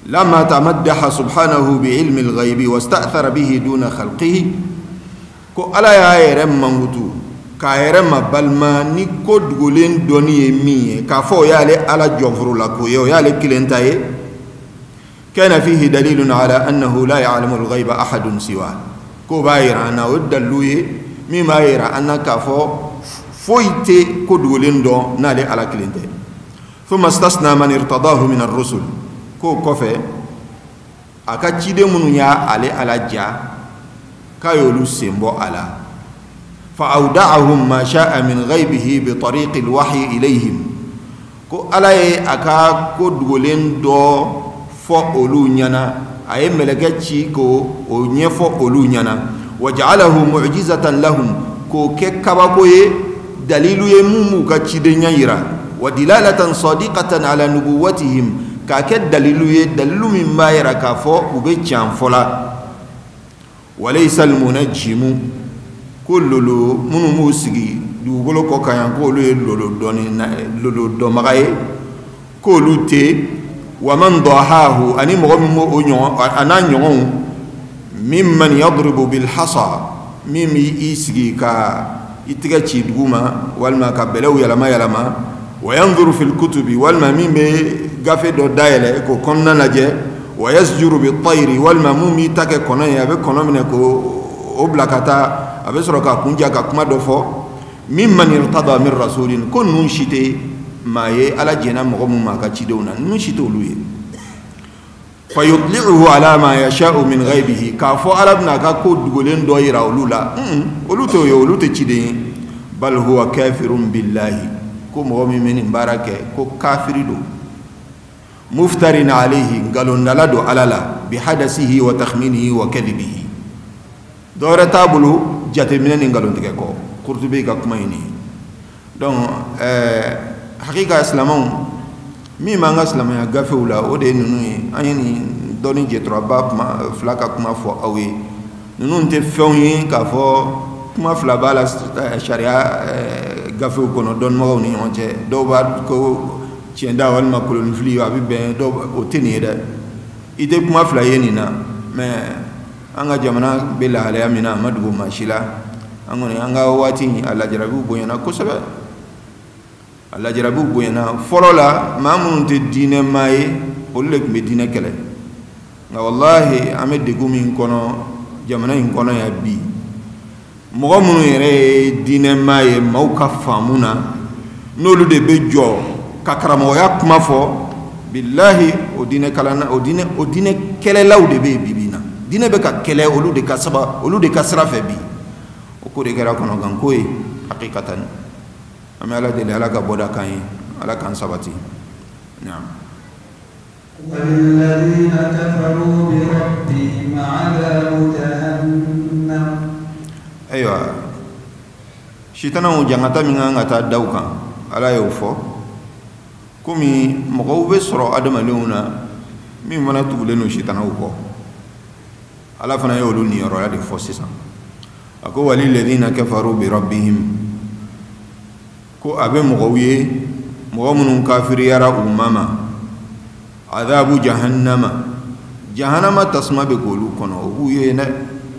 لما تمدح سبحانه بعلم الغيب واستأثر به دون خلقه ko ala ya yere mangutu ka yere mabalma ni ko dugulen doni mi ka fo yale ala jofru la ko yo yale kilentaye kana fihi dalilun ala annahu la ya'lamu al-ghayba ahadun siwa ko bayira na wadalluye mi mayira annaka fo foite ko dugulen do na le ala kilentaye thumma istasna man irtadahu min ar-rusul ko kofe aka cide munu ya ale ala ja kayolu sembo ala fa awda'ahum ma sha'a min ghaibihi bi tariq al-wahyi ilayhim ko alaye aka ko dugolen do fo olu nyana ay melagaci ko o nyefo olu nyana waja'alahu mu'jizatan lahum ko ke kabako ye dalilu ye mumu ka cide nyayira wa dilalatan sadiqatan ala nubuwatihim ka ke dalilu ye dalilu min bayira ka fo ube chanfola وليس المنجم كل من موسغي دوغلو كوكايان كولو لولو دوني لولو دومغاي كولو تي ومن ضحاه اني مغم اونيو انا نيون ممن يضرب بالحصى ميم يسغي كا يتغاتشي دوما والما كبلو يلما وينظر في الكتب والما ميم غافي دو دايله كو كوننا ناجي ويسجر بالطير والمامومي تاكي كوناي ابي كونومنه كو اوبلاكاتا ابي سروكا كونجا كما دوفو ممن ارتضى من رسول كن نشيتي ماي على جنا مغمو ما كاتشيدونا نشيتو لوي فيطلعه على ما يشاء من غيبه كافو علبنا كاكو دغولين دويرا اولولا اولوتو يو اولوتو تشيدي بل هو كافر بالله كو مغمي من بركه كو كافريدو مفترن عليه قالوا نلدو على بحدثه وتخمينه وكذبه دورة تابلو جات منين قالوا تكيكو قرطبي كميني دون حقيقة اسلامون مي ما اسلام يا غفولا ودي نوني اني دوني جترا باب ما فلاكا كما فو اوي نون تفوني كافو كما فلا بالا شريعه غفو كونو دون ماوني اونجي دو با كو tienda wal makulun fli abi ben do o tenida ide kuma fla yenina mais anga jamana bela ala amina madgo mashila angone anga wati alla jarabu boyana ko sabe alla jarabu boyana forola mamun te dine may olek medina kele nga wallahi amed de gumin kono jamana in kono ya bi mo mun yere dine may mauka famuna nolu de bejo kakaramo ya kuma fo billahi odine kalana odine kele lawde be bibina dine be ka kele olu de kasaba olu de kasra fe bi o ko de gara kono gan koy haqiqatan amala de ala ga boda kan ala kan sabati na'am والذين كفروا بربهم عذاب جهنم ايوا shitana jangata minga ngata dauka ala yofo kumi mogo be soro adama leuna mi mana tugule no shitana ko ala fana yolu ni ro ya de fosisa ako walil ladina kafaru bi rabbihim ko abe mogo wiye mogo munun kafiri yara umama adhabu jahannama tasma be golu kono uye na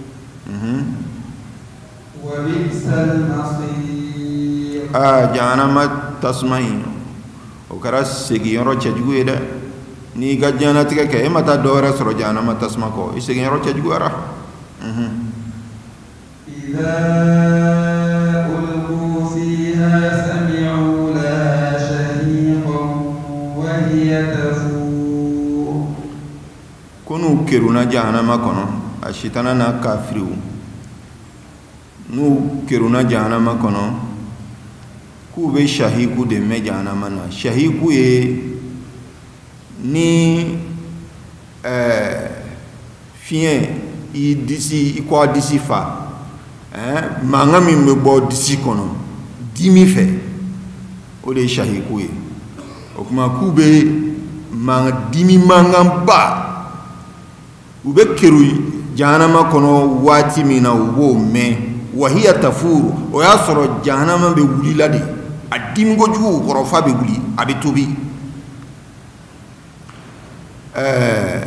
wa bi'sal masir jahannama tasma o kara segi yoro chajugu eda ni gajana tika ke mata dora soro jana mata tasmako isegi yoro chajugu ara idza ulqu fiha sami'u la shahiqan wa hiya tafur kunu keruna jana makono ashitana na kafiru nu keruna jana makono kube shahiku de mejana mana shahiku ye ni fien i disi kwa disi fa manga mi mebo disi kono dimi fe o de shahiku ye o kuma kube manga dimi manga ba ube keru jahannama kono wati mina wo me wahiya tafuru o ya soro jahannama be wulila de adimgo jugu koro fa be wuli abi tobi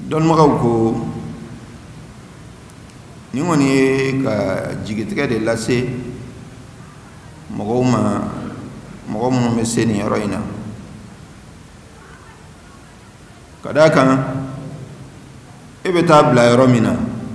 don magaw ko ni woni ka jigitika de lase mo me seni roina kada kan ebe tabla romina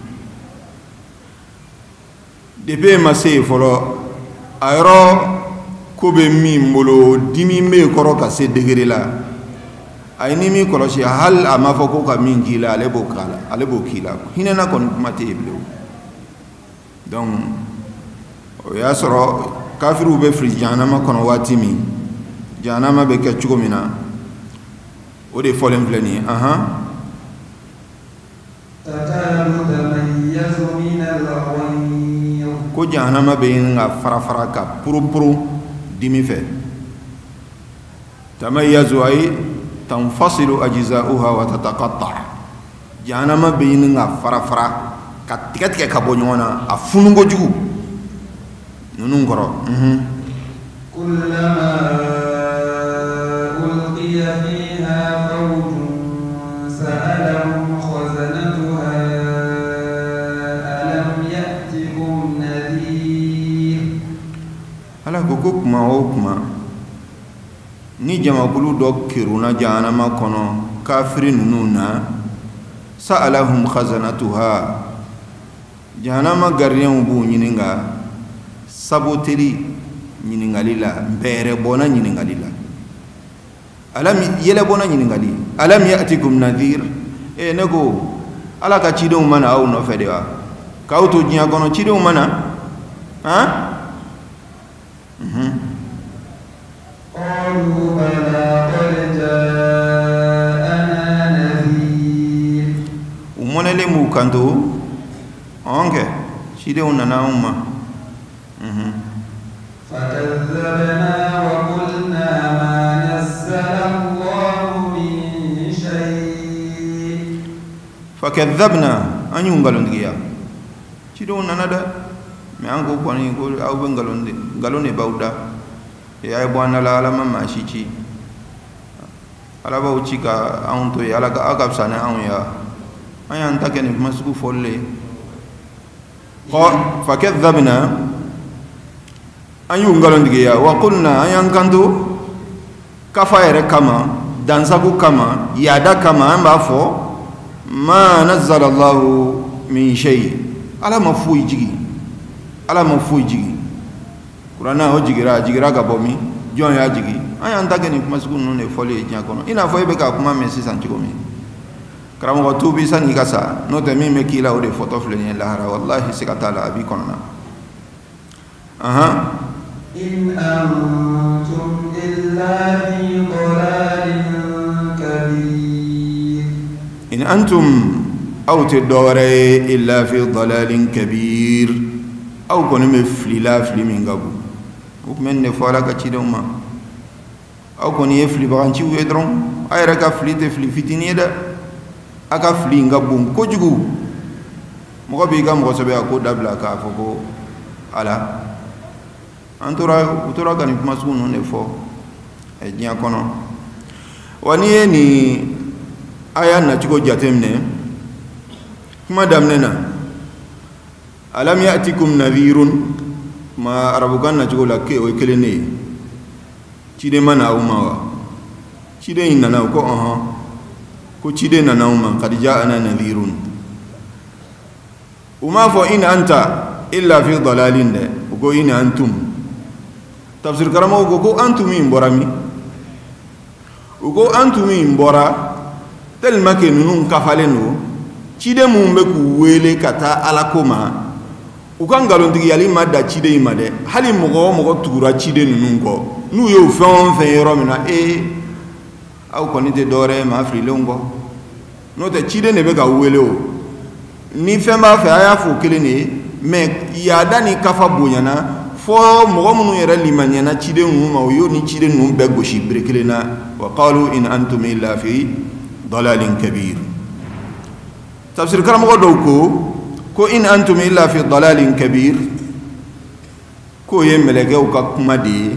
debe mase folo ayro ko be mi mbolo dimi me koro ka se degere la ay ni mi koro si hal ama fo ko ka min gila alebo kila hinana kon mate iblo donc o ya soro kafiru be fri janama kono wati mi janama be ke chugo mina o de folen fleni tatalu tamayyazu min al-ghayr ko janama be nga fara ka puru dimi fe tamayyazu ay tanfasilu ajza'uha wa tataqatta janama be nga fara ka tiga ka bonyona afunungo jugu nunun koro kullama ulqiya fiha fawjun sa'alahum khazanatuha alam ya'tikum nadhir ala kuma ni jama bulu do kiruna janama kono kafirin nununa sa'alahum khazanatuha janama gardien bu nyininga saboteri nyiningali la mbere bona nyiningali la alam yele bona nyiningali alam ya'tikum nadhir nego ala ka chido mana au no fedewa ka auto jinya kono chido mana qalu bala qad ja'ana nadhir umonele mu kanto onge chido nana umma فكذبنا وقلنا ما نزل الله من شيء فكذبنا أن ينقلون دقيا تدون نادا ما أنكو قاني يقول أو بنقلون باودا يا إبوانا لا على ما شيء على باوتشيكا أنتو يا على كأكاب سنة أو يا أي أنت كن مسكو فولي فكذبنا ayu ngalondige ya wa qulna ayankantu kafaire kama dansaku kama yada kama amba fo ma nazzala Allah min shay ala mafuyi jigi qur'ana o jigira ga bomi jon ya jigi ayanta geni masku nune fole jan kono ina fo be ka kuma men sisan jiko mi karamo ko tubi san igasa no te mi me kila o de photo fleni lahara wallahi sikatala abi kono إن أنتم إلا في ضلال كبير إن أنتم أو تدوري إلا في ضلال كبير أو كن مفلي لا فلي من قبل وكمن نفعل كتيرما أو كن يفلي بغانتي ويدرون أي ركا فلي تفلي فتني دا أكا فلي نقبون كوجو مغبي كم غصبي أكو دبلا كافوكو على antura utura kan masunu ne fo e nya kono wani ni aya na chiko jatemne kuma damnena alam ya'tikum nadhirun ma arabukan na chiko lakke o kelene chide mana umawa chide inana ko ko chide nana uma qad ja'ana nadhirun uma fo in anta illa fi dalalin de ko in antum tafsir karamo go antumi mborami ugo antumi mbora tel make nunun kafaleno chide mumbe ku wele kata alakoma ukan galontigi yali madda chide imade hali mogo tura chide nunun ko nu yo fen romina au konite dore ma fri longo no te chide ne be ka wele o ni femba fe aya fu kelene me yada ni kafa bonyana fo mogo munu yera limanyana chide nguma yo ni chide ngum be goshi brekelena wa qalu in antum illa fi dalalin kabir tafsir karam go do ko in antum illa fi dalalin kabir ko yemele ge ka kuma di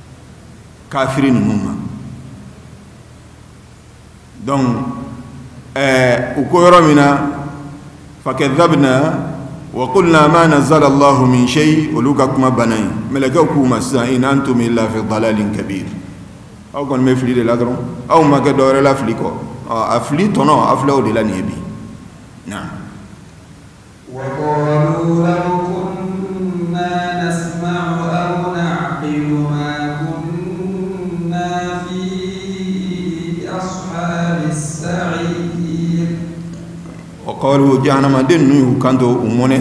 kafirin nguma donc uko mina fakadhabna wa qulna ma nazzala Allah min shay uluka kuma banai malakaku masa in antum illa fi dalalin kabir aw kon me fli de la dron aw ma ga dore la fli ko afli tono afla de la nebi na wa qalu law kunna nasma'u aw na'qilu ma kunna fi ashabis sa'ir wa qalu jahannama den nu kanto umone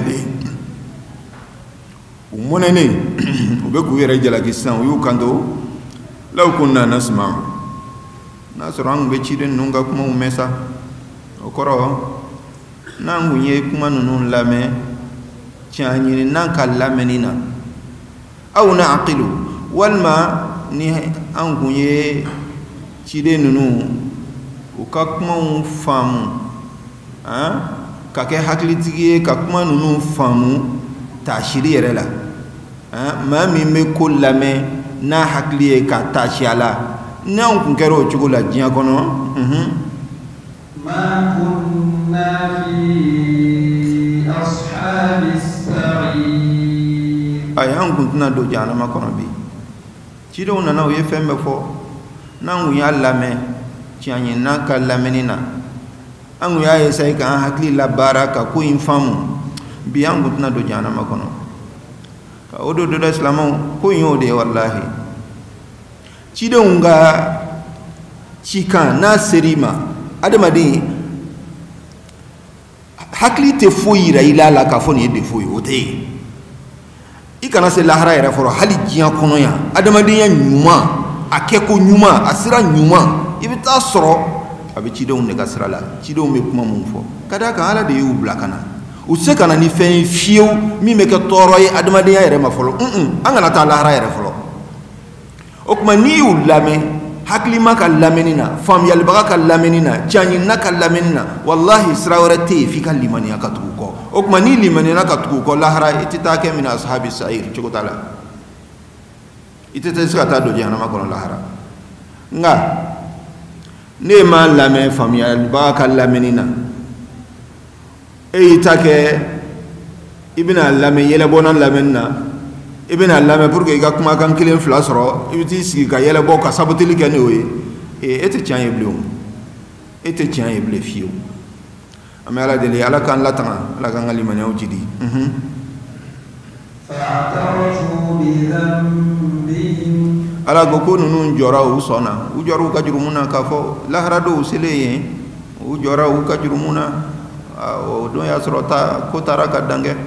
ne ube ku yere jala kisan yu kanto law kunna nasma'u nasrang be ci den nunga kuma umesa okoro nangu ye kuma nunu lame chanyini nanka lamenina aw na'qilu walma ni angu ye ci den nunu ukakuma famu ka kɛ hakilitigi ye ka kuma ninnu faamu taasiri yɛrɛ la maa min bɛ ko lamɛn n'a hakili ye ka taasi a la n'anw kun kɛra o cogo la diɲɛ kɔnɔ ma kunna fi ashabis sa'ir ayi an kun tɛna don jahanama kɔnɔ bi cidenw nana u ye fɛn bɛɛ fɔ n'an kun y'a lamɛn tiɲɛ ye n'an ka lamɛnni na an y'a essayer ka hakili la baara ka ko in faamu bi an kun tɛna don jahanama kɔnɔ ka o do da silamɛw ko in y'o de ye wallahi cidenw ka cikan n'a ser'i ma adamaden hakili tɛ foyi yira i la k'a fɔ nin ye defo ye o tɛ yen i kana se lahara yɛrɛ fɔlɔ hali diɲɛ kɔnɔ yan adamadenya ɲuman a kɛko ɲuman a sira ɲuman i bɛ taa sɔrɔ a bɛ cidenw de ka sira la cidenw bɛ kuma mun fɔ ka d'a kan ala de y'u bila ka na u se ka na ni fɛn ye fiyewu min bɛ kɛ tɔɔrɔ ye adamadenya yɛrɛ ma fɔlɔ an kana taa lahara yɛrɛ fɔlɔ o tuma n'i y'u lamɛn hakilima ka lamɛnni na faamuyalibaga ka lamɛnni na tiɲɛɲinina ka lamɛnni na walahi sira wɛrɛ tɛ yen f'i ka limaniya ka tugu kɔ o tuma n'i limaniyana ka tugu kɔ lahara i tɛ taa kɛ min ashabi sa'ir cogo t'a la i tɛ se ka taa don jahanama kɔnɔ lahara nka ne ma lamɛn faamuyalibaga ka lamɛnni na e y'i ta kɛ i bɛna lamɛn yɛlɛbɔna lamɛnni na i bɛna lamɛn pour que i ka kumakan kelen fila sɔrɔ i bɛ t'i sigi ka yɛlɛbɔ ka sabutili kɛ n'o ye e tɛ tiɲɛ ye bilen o e tɛ tiɲɛ ye bilen fiyewu an bɛ ala deli ala k'an latanga ala k'an ka limaniyaw jidi ala ko ninnu jɔra u sɔnna u jɔra u ka jurumu na k'a fɔ lahara dɔw selen yen u jɔra u ka jurumu na o don y'a sɔrɔ ko taara ka dan kɛ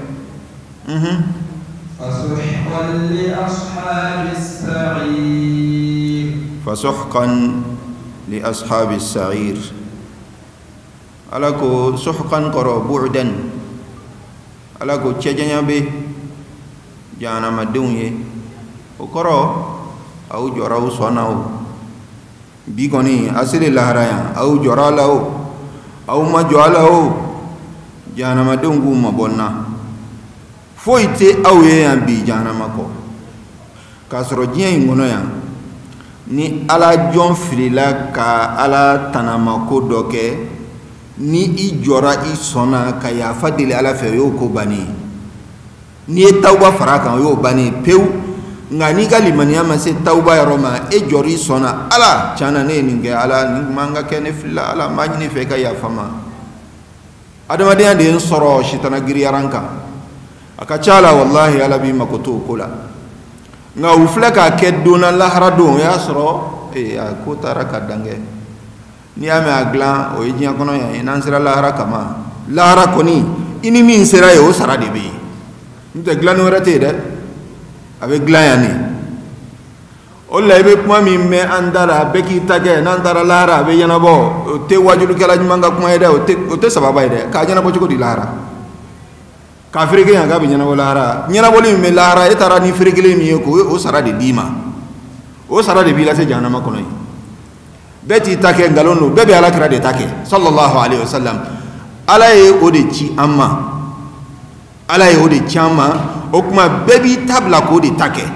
fasuhqan li ashabi sa'ir ala ko suhqan kɔrɔ bu'dan ala ko cɛjanya bɛ jahanamadenw ye o kɔrɔ aw jɔra u sɔnna o bi kɔni a selen lahara yan aw jɔra a la o aw ma jɔ a la o jahanamadenw k'u mabɔ n na foyi tɛ aw ye yan bi jahanama kɔ k'a sɔrɔ diɲɛ in kɔnɔ yan ni ala jɔn filila ka ala tanamako dɔ kɛ ni i jɔra i sɔnna ka yafa deli ala fɛ o y'o ko bannen n'i ye tawuba fara kan o y'o bannen pewu nka n'i ka limaniya ma se tawuba yɔrɔ ma e jɔra i sɔnna ala tiɲɛna ne ye nin kɛ ala nin man ka kɛ ne filila ala n b'a ɲini fɛ i ka yafa ma adamadenya de ye n sɔrɔ sitana giriyara n kan a ka ca la wallahi ala b'i mako to o ko la nka u filɛ k'a kɛ donna lahara don o y'a sɔrɔ a ko taara ka dan kɛ n'i y'a mɛn a dilan o ye diɲɛ kɔnɔ yan n'an sera lahara kama lahara kɔni i ni min sera yen o sara de bɛ yen n'o tɛ dilanni wɛrɛ tɛ yen dɛ a bɛ dilan yan de o la i bɛ kuma min mɛn an da la bɛɛ k'i ta kɛ n'an taara lahara a bɛ ɲɛnabɔ o tɛ wajulikɛla ɲuman ka kuma ye dɛ o tɛ sababa ye dɛ k'a ɲɛnabɔ cogo di lahara k'a fereke yan k'a bɛ ɲɛnabɔ lahara ɲɛnabɔli min bɛ lahara e taara ni ferekelen min ye k'o sara de d'i ma o sara de b'i lase jahanama kɔnɔ yen bɛɛ t'i ta kɛ nkalon don bɛɛ bɛ alakira de ta kɛ sallallahu alaihi wasallam ala ye o de ci an ma ala ye o de ci an ma o kuma bɛɛ b'i ta bila k'o de ta kɛ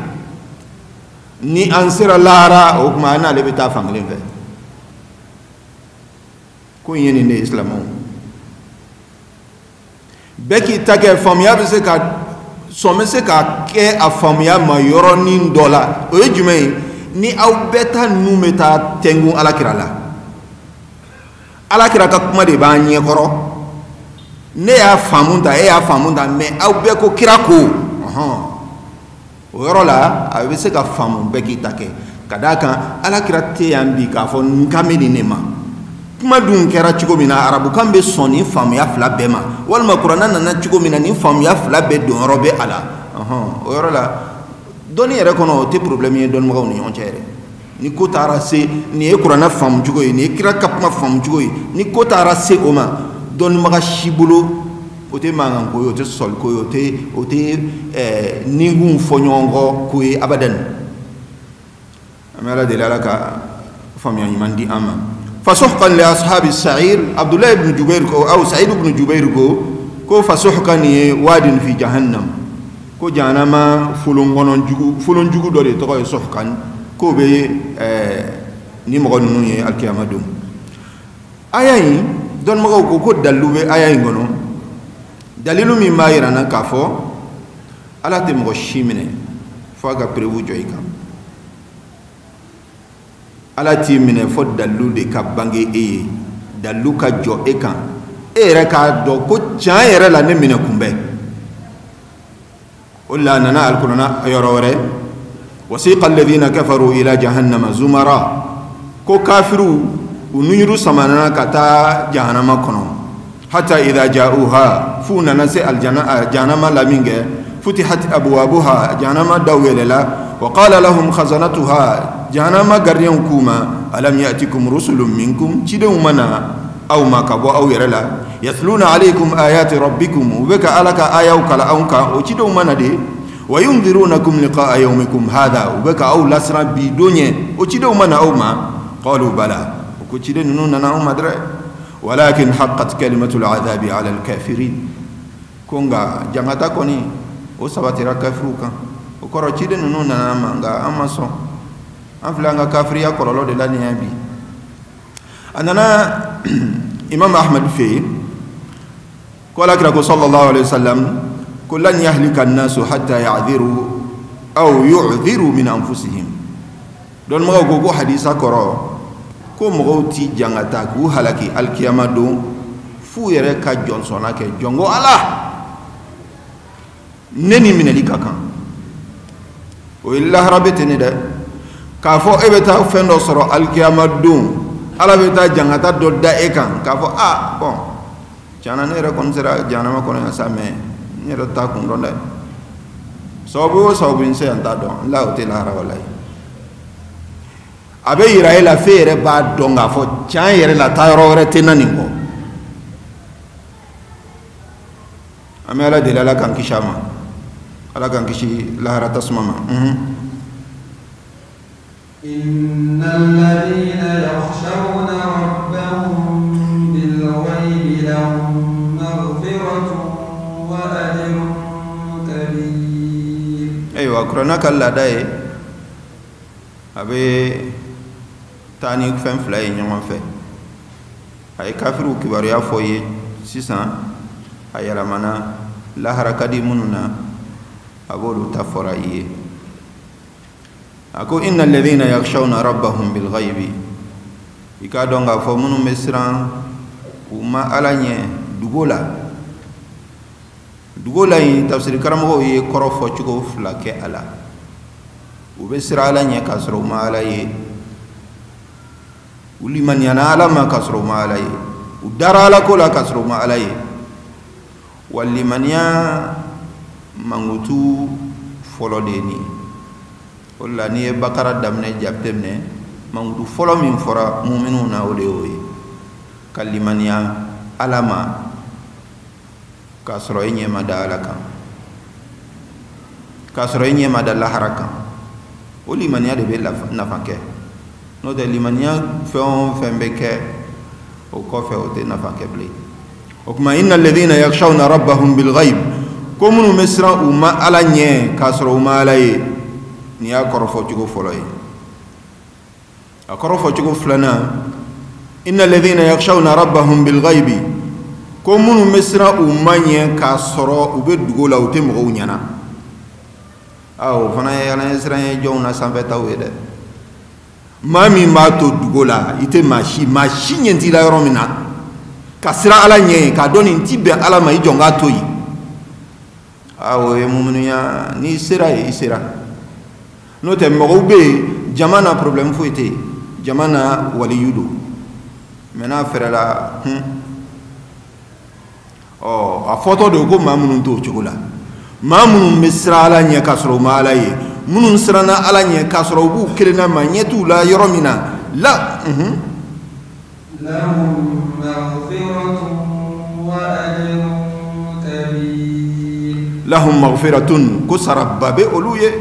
ni an sera lahara o kuma an n'ale bɛ taa fankelen fɛ ko yeni ne islamo beki take famia be se ka some se ka ke a famia ma yoro ni dola o jume ni aw beta numeta tengu alakira la alakira ka kuma de ba nye koro ne ya famunda e ya famunda me aw be ko kira ko o yoro la a be se ka famu beki take kadaka alakira te yambi ka fo nkameni nema kuma dun kɛra cogo min na arabu kan bɛ sɔn ni faamuya fila bɛɛ ma walima kuranna nana cogo min na ni faamuya fila bɛɛ don yɔrɔ bɛ a la o yɔrɔ la dɔnni yɛrɛ kɔnɔ o tɛ problème ye dɔnnibagaw ni ɲɔgɔn cɛ yɛrɛ ni ko taara se nin ye kuranna faamu cogo ye nin ye kira ka kuma faamu cogo ye ni ko taara se o ma dɔnnibaga si bolo o tɛ mankan ko ye o tɛ sɔli ko ye o tɛ ninkun fɔ ɲɔgɔn kɔ ko ye abadan an bɛ ala deli ala ka faamuya ɲuman di an ma. فسحقا لأصحاب السعير عبد الله بن جبير أو سعيد بن جبير كو فسحقا واد في جهنم كو جهنم فلون جوجو دوري تقول سحقا كو بي نيمغون نوي القيامة دوم آية دون مغو كو دلو بي آية غنو دليل مما يرانا كافو على تمغو شيمنه فاغا بريفو جويكا ala ti mine fo dalu de ka bange e dalu ka jo e kan e re ka do ko chan yere la ne mine kumbe ulla nana alqur'ana ayorore wasiqa alladhina kafaru ila jahannama zumara ko kafiru unyuru samana kata jahannama kono hatta idha ja'uha funa nasi aljanna jahannama la minge futihat abwabuha jahannama dawelela وقال لهم خزنتها جهنم غريون كوما ألم يأتكم رسل منكم تشدوا منا أو ما كبوا أو يرلا يتلون عليكم آيات ربكم وبك ألك آية وكلا أونكا وتشدوا منا دي وينذرونكم لقاء يومكم هذا وبك أو لسرا بدنيا وتشدوا منا أو ما قالوا بلى وكتشدوا نونا أو مدري ولكن حقت كلمة العذاب على الكافرين كونغا جماعتا كوني وسباتيرا كافروكا o koro chide nunu na manga amaso aflanga kafriya korolo de la niabi anana imam ahmad fi qala kira sallallahu alaihi wasallam kullan yahlika an-nas hatta ya'dhiru aw yu'dhiru min anfusihim don mo go hadisa koro ko mo ti jangata ku halaki al-qiyamah do fu yere ka jonsona ke jongo ala neni minali kakan o illa rabetene de ka fo ebeta fendo soro alkiyama dum ala beta jangata do da e kan ka fo bon jana ne re kon sera jana ma kono same ne re ta kun ronda sobu inse anta do la o te la ra wallahi abe iraela fere ba donga fo chan yere la tayro re tenani ko amela de la kan kishama ala kan kishi lahara tasmama innal ladina yakhshawna rabbahum bil ghaibi lahum maghfiratun wa ajrun kabir aywa qur'ana kala dai abe tani fen flay nyama fe ay kafiru kibaru ya foye 600 ayala mana lahara kadi mununa أقول تفرعيه أقول إن الذين يخشون ربهم بالغيب يكادون غفومون مسران وما ألاني دوغولا تفسير كرامه يكرف وشكو فلاك ألا وبسر ألاني كسروا ما عليه ولمن ينال ما كسروا ما عليه ودار على كل كسروا ما عليه ولمن mangutu folo deni wala ni bakara damne jabtemne mangutu folo min fora mu'minuna ole oyi kalimania alama kasro enye madalaka kasro enye madalla haraka o limania de be nafake no de limania fon fembeke o ko fe o te nafake ble o kuma innal ladhina yakhshawna rabbahum bil ghaib komunu mesra uma ala nye kasro uma ala ye ni ya korofo jugo folo ye a korofo jugo flana inna alladhina yakhshawna rabbahum bil ghaibi ko munu mesra umanye ka soro ube dugola ute mo nyana aw fana yana esra jowna sambe tawede mami ma to dugola ite mashi nyenti la romina kasira ala nye ka doni ntibe ala ma ijonga toyi aw e mumunya ni sira no te mo be jamana problem fo ite jamana waliyudo mena ferala a photo de ko mamunun to chokola mamunun misra ala nya kasro mala ye munun sirana ala nya kasro bu kelena manyetu la yoromina la lahum maghfiratun wa ajrun kabir lahum maghfiratun ko sarabba be oluye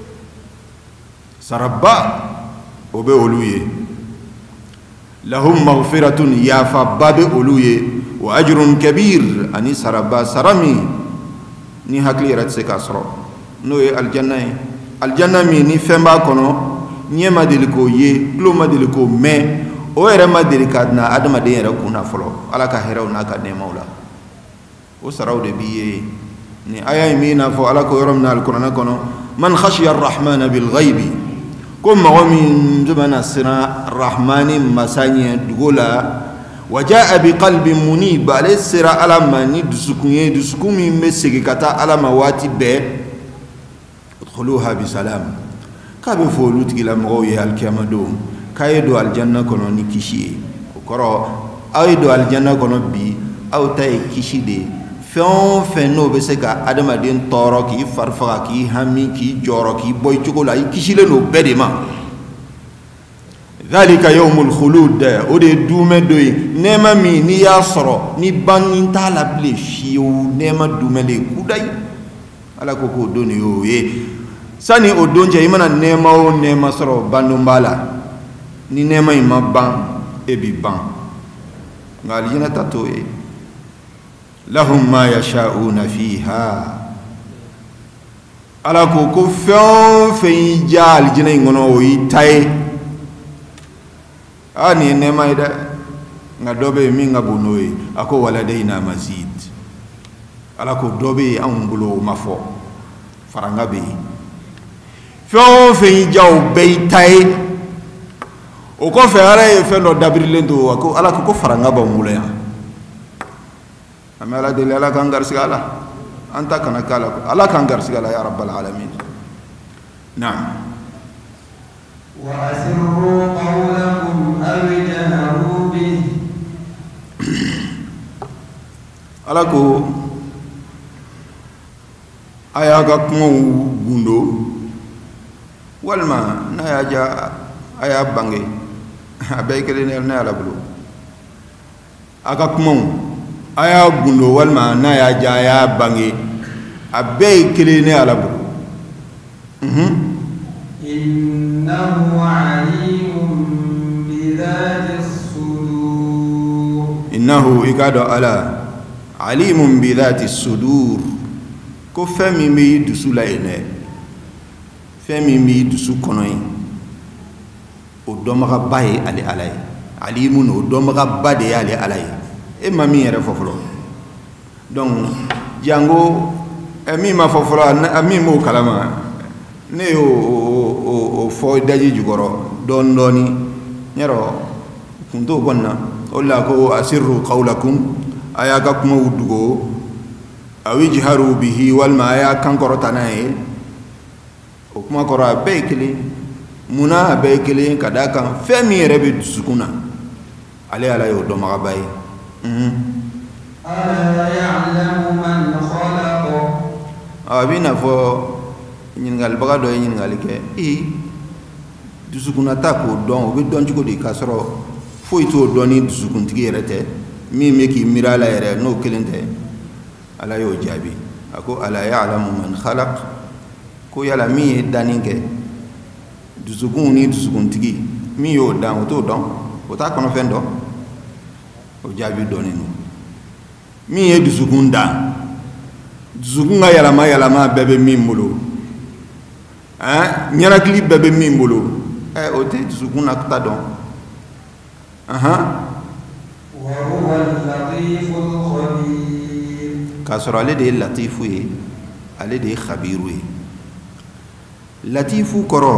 sarabba obe oluye lahum maghfiratun ya fa babe oluye wa ajrun kabir ani saraba sarami ni hakli rat se kasro no e aljanna mi ni femba kono nyema deliko ye kloma deliko me o era madelikadna adama de era kuna folo ala ka heraw na ka ne maula o saraw de biye ni aya mi na fo ala ko yorom na alquran kono man khashiya arrahmana bil ghaibi kum min zubana sira rahmani masanya dugola وجاء بقلب منيب على السر على ما ندسكمي مسك كتا على مواتي به ادخلوها بسلام كابي فولوت كلا مغوي الكيامدو كايدو الجنة كونو نيكيشي وكرو ايدو الجنة كونو بي او تاي كيشي دي فنو بسكا ادم دين تورو كي فرفغا كي همي كي جورو كي بوي تشوكولا كيشي لنو بديما ذلك يوم الخلود ودي دومه دوي نيما مي ني ياسرو ني بان تالا بلي فيو نيما دومه لي كوداي ala koko doni yo ye sani o donje imana nema o nema soro bandumbala ni nema ima ban ebi ban ngali jina tato ye lahum ma yasha'una fiha ala koko fe jal jina ngono o itaye ani nema ida nga dobe mi nga bonoy ako wala deina mazid ala ko dobe ambulo mafo faranga be fe jaw beitay o ko fe ara fe no dabrilendo ako ala ko faranga ba mula ya amala de ala kan gar sigala anta kana kala ala kan gar sigala ya rabbal alamin na'am وأسروا قولكم أو اجهروا به alako ayaga kuma gundo walma na yaja aya bange abay kele ne ala bulu aga kuma aya gundo walma na yaja aya bange abay kele ne ala bulu إنه عليم بذات الصدور إنه إكاد على عليم بذات الصدور ko femi mi dusu la ene femi mi dusu konoy o domaga baye ali alay alimun o domaga bade ali alay e mami yere foflo donc jango e mi ma foflo ami mo kalama ne o fo daji jugoro don doni nyaro kunto gonna olla ko asirru qawlakum ayaga kuma wudugo awijharu bihi wal ma ya kan korotanae o kuma kora bekele muna bekele kadaka femi rebe sukuna ale ala yo do magabay ala ya'lamu man khalaqa abina fo nyingal baga do nyingal ke dusukuna ta ko don o be don ci ko di kasro fo ito doni dusukun tigi rete mi meki mirala yere no kelente ala yo jabi ako ala ya'lamu man khalaq ko yala mi daninge dusukun ni dusukun tigi mi yo dan o to don o ta kono fendo o jabi donino mi e dusukun da dusukun ga yala ma bebe mi mulo nyara clip bebe mi mulo o te dusukun na ta don اللطيف الخبير كسر عليه ده اللطيف عليه ده خبير لطيف كرو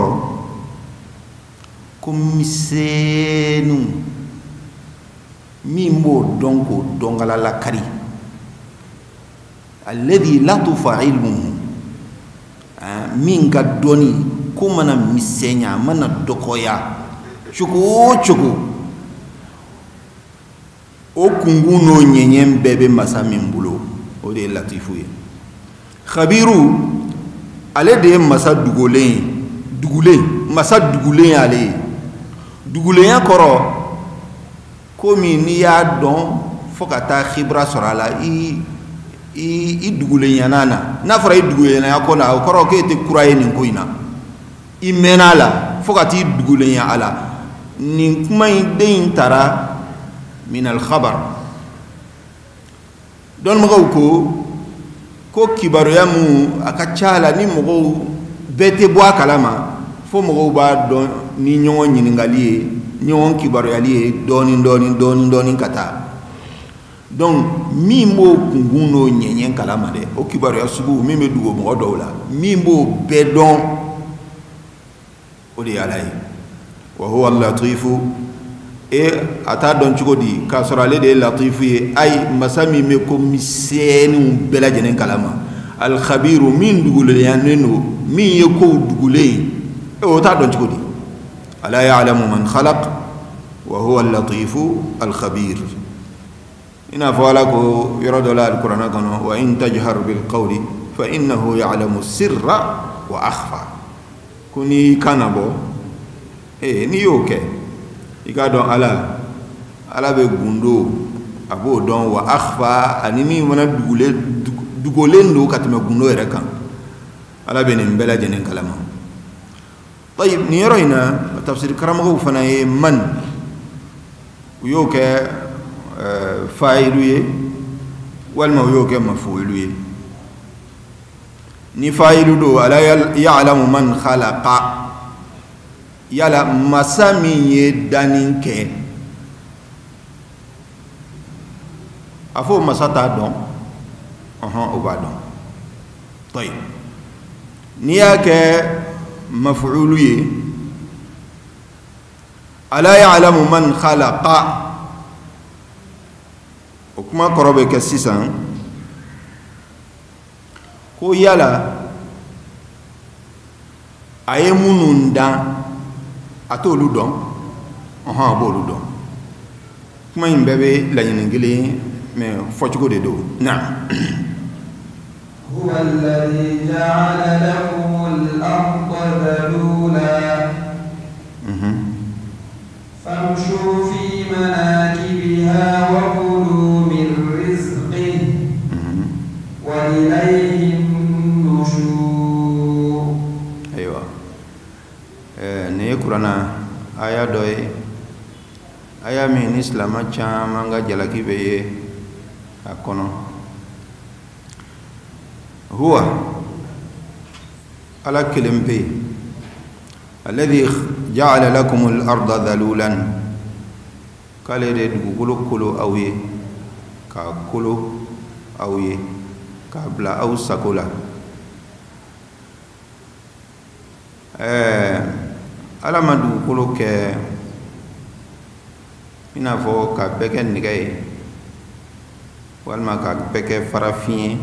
كمسينو ميمو دونكو دونغالا لا كاري الذي لطف علمه من قدوني كمنا مسينيا منا دوكويا chuku o kunguno nyenyen bebe masa min bulo o de latifu ye khabiru ale de masa dugulen masa dugulen ale dugulen ya koro komi ni ya don fo ka ta khibra sorala i dugulen ya nana na fara i dugulen ya kona o koro ke te kuraye nin koina i menala fo ka ti dugulen ya ala nin kuma in tara min al khabar don magaw ko kibaru ya mu akachala ni mogo bete bo kalama fo mogo ba don ni nyongo nyiningali nyongo kibaru ya liye doni kata donc mi mo kunguno nyenyen kalama de o kibaru ya sugu mi me dugo mo dowla mi mo bedon o de alay wa huwa al-latifu ata don chugodi ka sorale de latifu ay masami me ko misenu bela jenen kalama al khabiru min dugule yaneno min yeko dugule o ta don chugodi ala ya'lamu man khalaq wa huwa al-latifu al-khabir ina fala ko yuradu al-qur'ana kono wa in tajhar bil qawli fa innahu ya'lamu sirra wa akhfa kuni kanabo ni yoke ika don ala be gundo abo don wa akhfa animi wana dugolendo katime gundo ere kan ala be nin bela jenen kalama طيب نيروينا تفسير كرامه فنا من yoke fa'ilu wal ma yoke maf'ulu ni fa'ilu do ala ya'lamu man khalaqa yala masami ye daninke afo masata don obadon طيب niyake maf'ulu ye ala ya'lamu man khalaqa okuma korobe ke sisan ko yala aye mununda atolu don bolu don kuma in bebe la nyingile me fochugo de do na huwa alladhi ja'ala lakum al-ardha dhalula famshu fi manakibiha wa kulu min rizqihi wa ilayhi nushur. Aywa ne Qur'ana aya doy aya min islam chama nga jalaki beye akono huwa ala kelimpe alladhi ja'ala lakum al-ardha dhalulan kale de dugulu kulu awiye ka kulu awiye ka bla au sakola ala ma dugukolo kɛ ina fɔ ka bɛɛ kɛ nɛgɛ ye walima ka bɛɛ kɛ farafin ye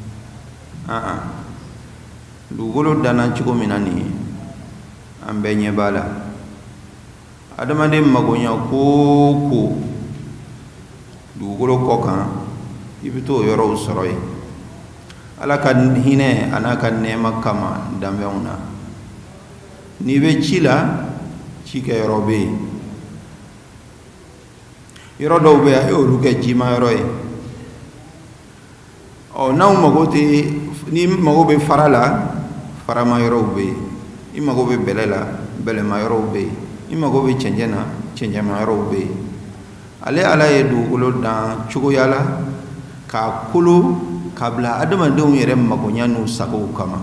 dugukolo danna cogo min na nin an bɛɛ ɲɛ b'a la adamaden magoɲa ko dugukolo kɔ kan i bɛ t'o yɔrɔw sɔrɔ yen ala ka hinɛ a n'a ka nɛɛma kama danfɛnw na ni be ci la ci kɛ yɔrɔ bɛ yen yɔrɔ dɔw bɛ yen a y'olu kɛ jima yɔrɔ ye n'aw mago tɛ ni mago bɛ fara la farama yɔrɔw bɛ yen i mago bɛ bɛlɛ la bɛlɛma yɔrɔw bɛ yen i mago bɛ cɛncɛn na cɛncɛnma yɔrɔw bɛ yen ale ala ye dugukolo dan cogoya la k'a kolo k'a bila adamadenw yɛrɛ magoɲa n'u sagow kama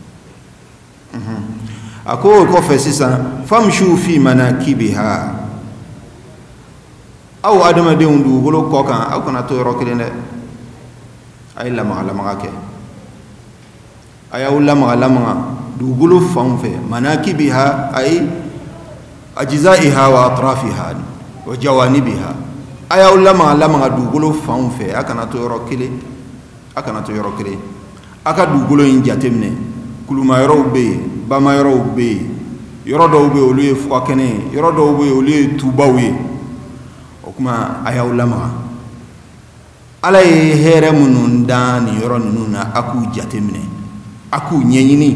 a ko o kɔfɛ sisan famshu fi manakibiha aw adama de undu golo kokan aw kana to yoro kelen de ay la maga ke aya ulla maga du golo fanfe manakibiha ay ajzaiha wa atrafiha wa jawanibiha aya ulla maga du golo fanfe akana to yoro kelen aka du golo in jatemne kuluma yoro be bama yoro be yoro do be olu e fo kene yoro do be olu e tubawe kuma ayaw lama ala ye here munun dan yoro nuna aku jatemne aku nyenyini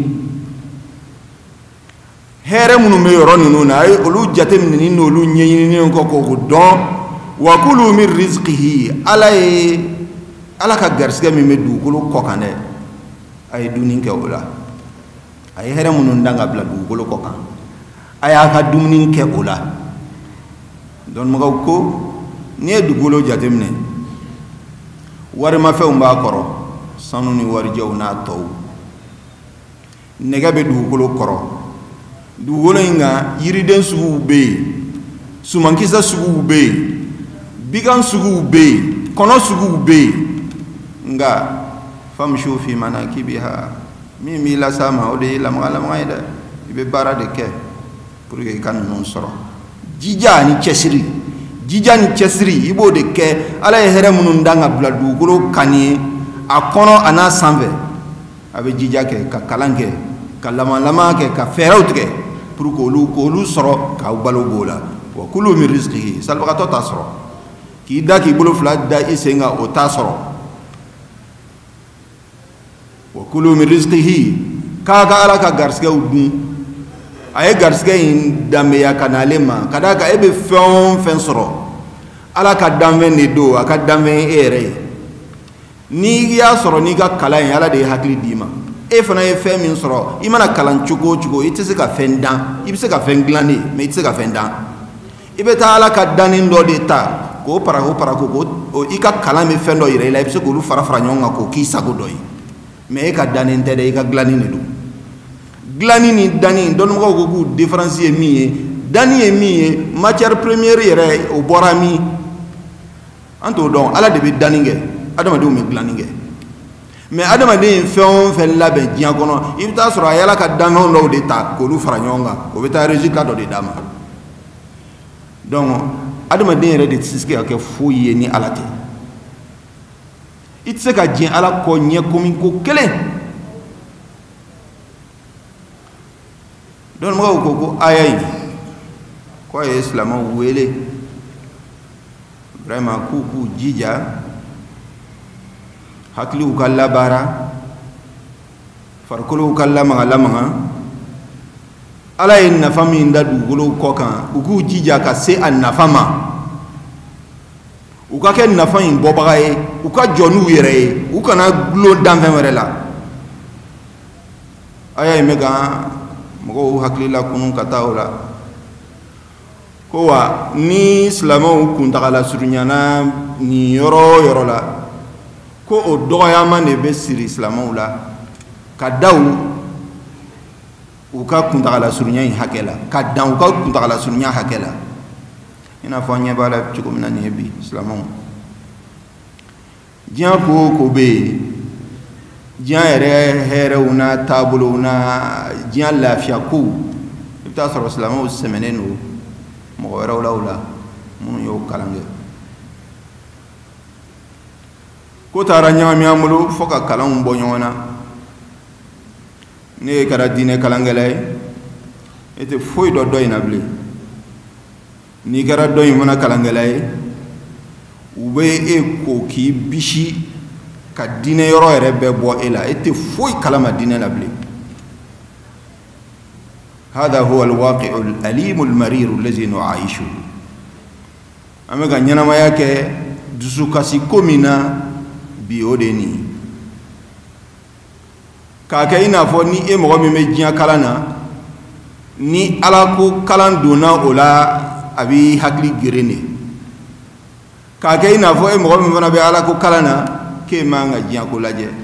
here munun me yoro nuna ay olu jatemne ni no olu nyenyini ko don wa kulu min rizqihi ala ka garsiga mi me dugolo kokane ay dunin ke ola ay here munun danga bla dugolo kokan aya ka dunin ke ola don mo ko ni dugolo jatemne wari ma fe umba koro sanu ni wari jaw na taw nega be dugolo koro dugolo inga yiriden sugu be sumankisa sugu be bigan sugu be kono sugu be nga famshu fi manakibiha mi la sama o de la mala ida ibe bara de ke pour que kan non soro jija ni chesiri ibo de ke ala ye here munun danga bla dugolo kani akono ana sanve abe jija ke ka kalanke ka lama ke ka feraut ke pour ko lu soro ka balo gola wa kulu min rizqihi salbaka to tasro ki da ki bulu fla da isenga o tasro wa kulu min rizqihi ka ala ka garske udun ay garske in dambe ya kanalema kada ka ebe fen soro ala ka dambe ne do aka dambe ere ni ya soro ni ga kala en ala de hakli dima e fana e fe min soro i mana kalan chugo itese ka fenda ibse ka fenglani me itese ka fenda ibe ta ala ka danin do de ta ko para ko o i ka kala me fendo ire la ibse ko lu fara nyonga ko ki sago doyi me e ka danin te de i ka glani ne do glani ni dani don mo ko ku différencier mi dani e mi matière première yere o borami anto don ala de be daninge adama de o me glaninge mais adama de fe labe jian kono ibta soro ayala ka dano no de ta ko lu fara nyonga o beta résultat do de dama donc adama de yere de tiske ake foye ni alate itse ka jian ala ko nye komi ko kele don mo ko ayay ko islam wele vraiment ku jija hakli ukalla bara farkulu ukalla lama ala inna fami ndadu gulu kokan uku jija ka se annafama uka ke nafa in bobagaye uka jonu yere ukana glo danven werela ayay mega mo hakli la kunun kataola ko wa ni islamo kun tagala surunyana ni yoro la ko o doyama ne be siri islamo la ka daw u ka kun tagala surunya hakela ka daw ka kun tagala surunya hakela ina fanya bala chuko mina ne bi islamo jian ko be jian here una tabulu una jian lafiya ko ibta soro islamo semeneno mo wera wala mun yo kalange ko tara nyami amulu foka kalan bonyona ne kara dine kalangele ete foy do doyna bli ni kara doy mona kalangele ube e ko ki bishi ka dine yoro ere be bo ela ete foy kalama dine la bli هذا هو الواقع الأليم المرير الذي نعيشه أما كان ينما يك دسوكاسي كومينا بيودني كاكاينا فوني إمغامي مجيا كالانا ni alaku kalan dona ola abi hakli girene kaakaina fo إمغامي fana be alaku kalana ke manga jiya ko laje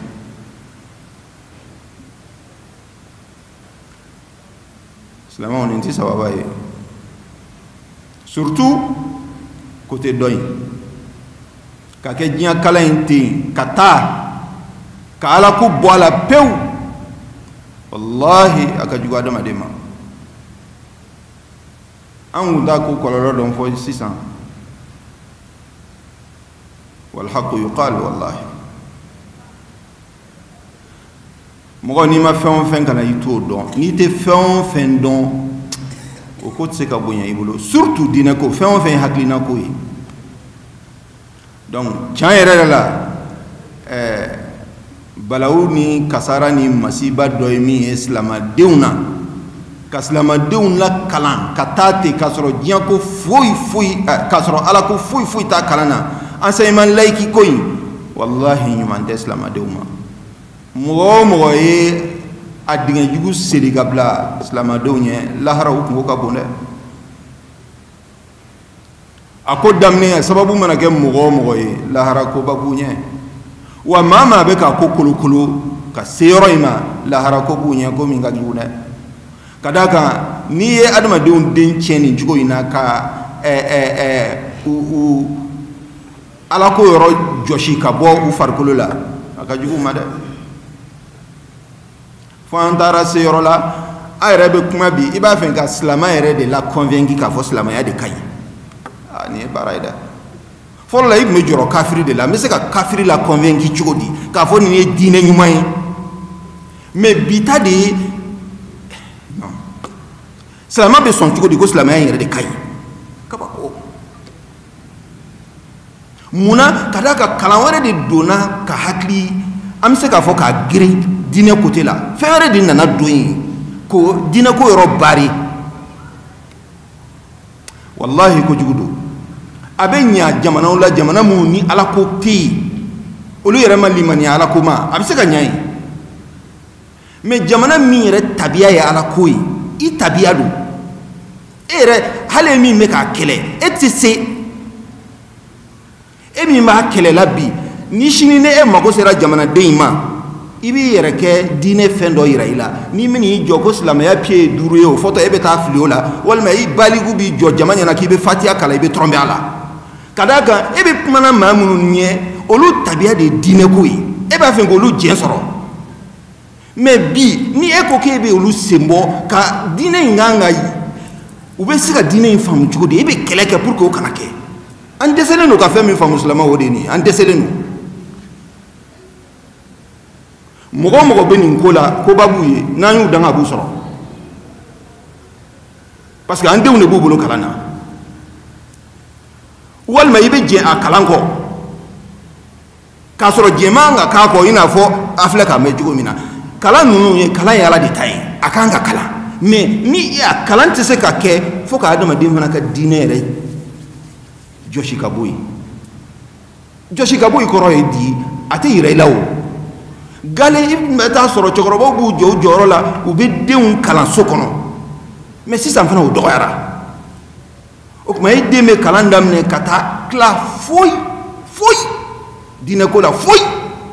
Lama on inti sababai surtout côté doy ka ke diɲɛ kala in ten ka taa ka ala ko bɔ a la pewu wallahi a ka jugu adamaden ma an kun t'a ko kɔlɔlɔ dɔn fɔ sisan walhaqu yuqal wallahi mɔgɔ n'i ma fɛn o fɛn kana i t'o dɔn n'i tɛ fɛn o fɛn dɔn o ko tɛ se ka bonya i bolo surtout diinɛ ko fɛn o fɛn ye hakilina ko ye donc tiɲɛ yɛrɛ la balawu ni kasara ni masiba dɔ ye min ye silamadenw na ka silamadenw la kalan ka taa ten k'a sɔrɔ diɲɛ ko foyi k'a sɔrɔ ala ko foyi t'a kalan na enseignement laïque ko in wallahi ɲuman tɛ silamadenw ma mɔgɔ o mɔgɔ ye a dingɛ jugu seli ka bila silamadenw ɲɛ lahara u kungo ka bon dɛ a ko daminɛ sababu mana kɛ mɔgɔ o mɔgɔ ye lahara koba b'u ɲɛ wa maa maa bɛ k'a ko kolokolo ka se yɔrɔ in ma lahara ko b'u ɲɛ ko min ka jugu dɛ ka d'a kan n'i ye adamadenw den tiɲɛ nin cogo in na ka ala ko yɔrɔ jɔsi ka bɔ u farikolo la a ka jugu ma dɛ fo an taara se yɔrɔ la a yɛrɛ bɛ kuma bi i b'a fɛ ka silama yɛrɛ de la convaincre k'a fɔ silamaya de ka ɲi nin ye baara ye dɛ fɔlɔ la i tun bɛ jɔrɔ kafiri de la n bɛ se ka kafiri la convaincre cogo di k'a fɔ nin ye diinɛ ɲuman ye mais bi ta de ye non silama bɛ sɔn cogo di ko silamaya in yɛrɛ de ka ɲi kabako munna ka d'a kan kalan wɛrɛ de donna ka hakili an bɛ se k'a fɔ k'a girin diinɛ côté la fɛn wɛrɛ de nana don yen ko diinɛ ko yɔrɔ bari wallahi kojugu don a bɛ ɲa jamanaw la jamana minnu ni ala ko tɛ yen olu yɛrɛ ma limaniya ala ko ma a bɛ se ka ɲa yen mais jamana min yɛrɛ tabiya ye ala ko ye i tabiya don e yɛrɛ hali min bɛ k'a kɛlɛ e tɛ se e min b'a kɛlɛla bi ni sini ni e mago sera jamanaden in ma i b'i yɛrɛ kɛ diinɛ fɛn dɔ yira i la n'i bɛna i jɔ ko silamɛya pied ye 5 ye o fɔtɔ e bɛ taa fili o la walima i baligu b'i jɔ jama ɲɛna k'i bɛ fatiya kalan i bɛ trɔnbɛ a la ka d'a kan e bɛ kumana maa minnu ɲɛ olu tabiya de ye diinɛ ko ye e b'a fɛ k'olu jɛn sɔrɔ mais bi ni e ko k'e bɛ olu sen bɔ ka diinɛ in kan ka u bɛ se ka diinɛ in faamu cogo di e bɛ kɛlɛ kɛ pour que o kana kɛ an dɛsɛlen don ka fɛn min faamu silamɛw o de ye nin ye an dɛsɛlen don mɔgɔ o mɔgɔ bɛ nin ko la koba b'u ye n'an y'u dan a b'u sɔrɔ parce que an denw de b'u bolo kalan na walima i bɛ jɛn a kalan kɔ k'a sɔrɔ jɛn man kan ka k'a kɔ i n'a fɔ a filɛ k'a mɛn cogo min na kalan ninnu ye kalan ye ala de ta ye a kan ka kalan mais ni a kalan tɛ se ka kɛ fo ka adamaden fana ka diinɛ yɛrɛ jɔsi ka bɔ yen jɔsi ka bɔ yen kɔrɔ ye di a tɛ yira i la o gale i bɛ taa sɔrɔ cɛkɔrɔbaw b'u jɔ u jɔyɔrɔ la u bɛ denw kalan so kɔnɔ mais sisan fana o dɔgɔyara o tuma e den bɛ kalan daminɛ ka taa tila foyi diinɛ ko la foyi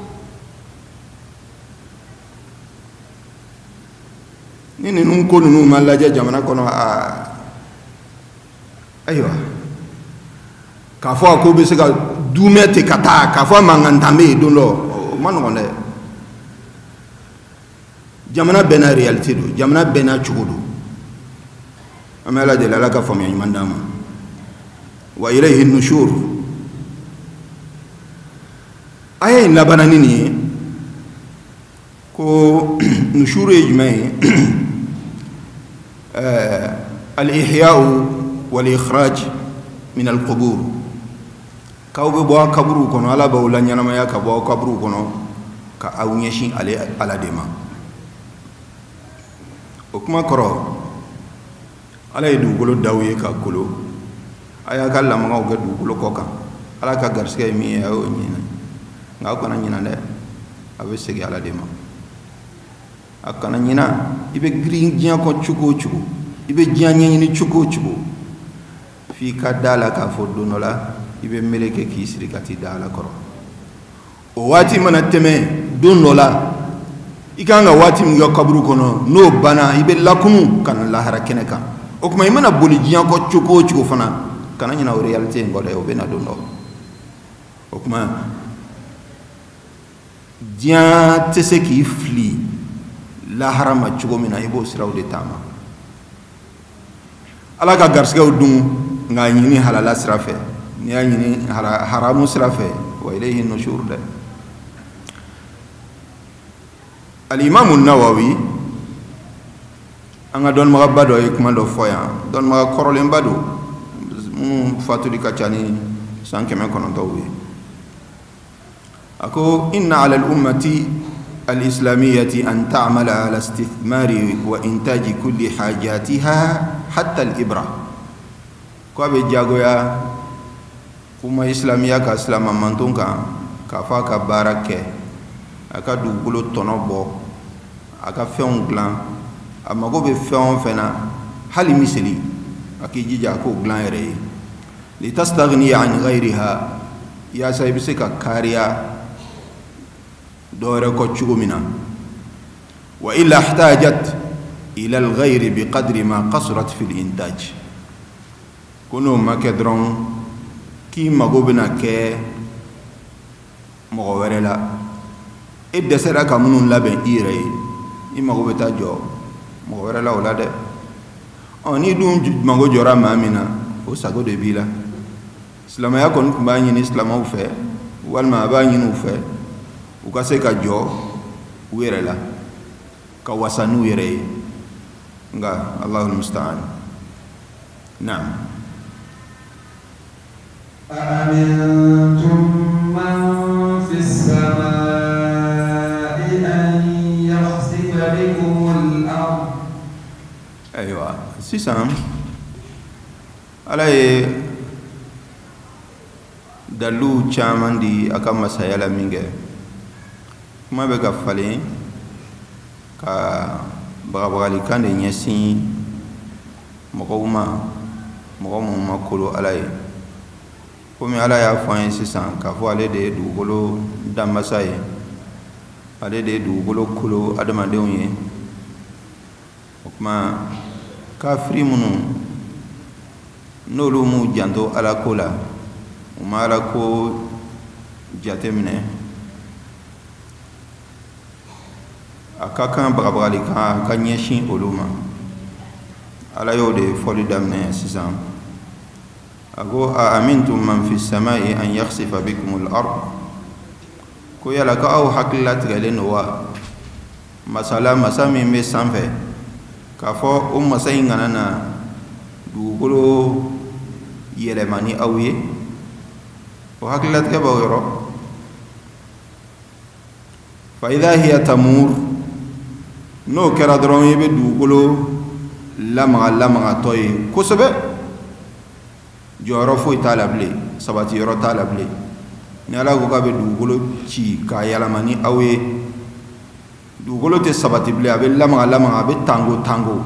ni ninnu ko ninnu ma lajɛ jamana kɔnɔ ayiwa k'a fɔ a ko bɛ se ka dumɛ ten ka taa k'a fɔ a mankantan bɛ yen don dɔ o ma nɔgɔn dɛ jamana bɛɛ n'a réalité don jamana bɛɛ n'a cogo don an bɛ ala deli ala ka faamuya ɲuman d'an ma wa ilayhi nushur aya in labanna ni nin ye ko nushuru ye jumɛn ye al-ihya'u wal-ikhraj min al-qubur k'aw bɛ bɔ kaburuw kɔnɔ ala b'aw la ɲɛnamaya ka bɔ kaburuw kɔnɔ ka aw ɲɛsin ala de ma o kuma kɔrɔ ala ye dugukolo d'aw ye ka kolo a y'a ka lamagaw kɛ dugukolo kɔ kan ala ka garisɛgɛ ye min ye a y'o ɲini nka aw kana ɲina dɛ a bɛ segin ala de ma a kana ɲina i bɛ girin diɲɛ kɔ cogo o cogo i bɛ diɲɛ ɲɛɲini cogo o cogo f'i ka da la k'a fɔ don dɔ la i bɛ meleke k'i siri ka t'i da ala kɔrɔ o waati mana tɛmɛ don dɔ la i kan ka waati min kɛ kaburu kɔnɔ n'o banna i bɛ lakunu ka na lahara kɛnɛ kan o tuma i mana boli diɲɛ kɔ cogo o cogo fana kana ɲina o réalité in kɔ dɛ o bɛ na don dɔ o kuma diɲɛ tɛ se k'i fili lahara ma cogo min na i b'o siraw de taama ala ka garisɛgɛw dun nka ɲini halala sira fɛ n'i y'a ɲini haramu sira fɛ wa ilayhi nushur dɛ al-Imam an-Nawawi an ka dɔnnibagaba dɔ ye kuma dɔ fɔ yan dɔnnibaga kɔrɔlenba don minnu fatuli ka ca ni san 900 ye a ko inna ala al-ummati al-islamiyati an ta'mala ala istithmari wa intaji kulli hajatiha hatta al-ibra ko a bɛ jagoya kuma islamiya ka silama manton kan k'a fɔ a ka baara kɛ a ka dugukolo tɔnɔ bɔ a ka fɛnw dilan a mago bɛ fɛn o fɛn na hali miseli a k'i jija a k'o dilan yɛrɛ ye litastaghniya an ghayriha yaasa i bɛ se ka kariya dɔ wɛrɛ kɔ cogo min na wa illa ihtajat ila al-ghayri bi qadri ma qasurat fi al-intaj ko n'o ma kɛ dɔrɔn k'i mago bɛna kɛ mɔgɔ wɛrɛ la e dɛsɛra ka minnu labɛn i yɛrɛ ye i mago bɛ taa jɔ mɔgɔ wɛrɛ la o la dɛ n'i dun mago jɔra maa min na o sago de b'i la silamɛya kɔni tun b'a ɲini silamɛw fɛ walima a b'a ɲini u fɛ u ka se ka jɔ u yɛrɛ la ka wasa n'u yɛrɛ ye nka Allahul musta'an naam أأمنتم من في السماء أن يخسف بكم الأرض أيوة sisan ala ye dalilu caman di a ka masaya la min kɛ kuma bɛ ka falen ka bagabagalikan de ɲɛsin mɔgɔw ma mɔgɔ minnu ma kolo ala ye komi ala y'a fɔ an ye sisan k'a fɔ ale de ye dugukolo danmasa ye ale de ye dugukolo kolo adamadenw ye o kuma kafiri minnu n'olu m'u janto ala ko la u ma ala ko jate minɛ a ka kan bagabagalikan a ka ɲɛsin olu ma ala y'o de fɔli daminɛ sisan ako a amintum man fi samai an yakhsifa bikum al-ard ko yala ka aw hakilila tigɛlen don wa masa min bɛ sanfɛ k'a fɔ o masa in kana na dugukolo yɛlɛma ni aw ye o hakililatigɛ b'aw yɔrɔ fa idha hiya tamur n'o kɛra dɔrɔn i bɛ dugukolo lamagatɔ ye kosɛbɛ jɔyɔrɔ foyi t'a la bilen sabati yɔrɔ t'a la bilen ni ala ko k'a bɛ dugukolo ci k'a yɛlɛma ni aw ye dugukolo tɛ sabati bilen a bɛ lamaga a bɛ tango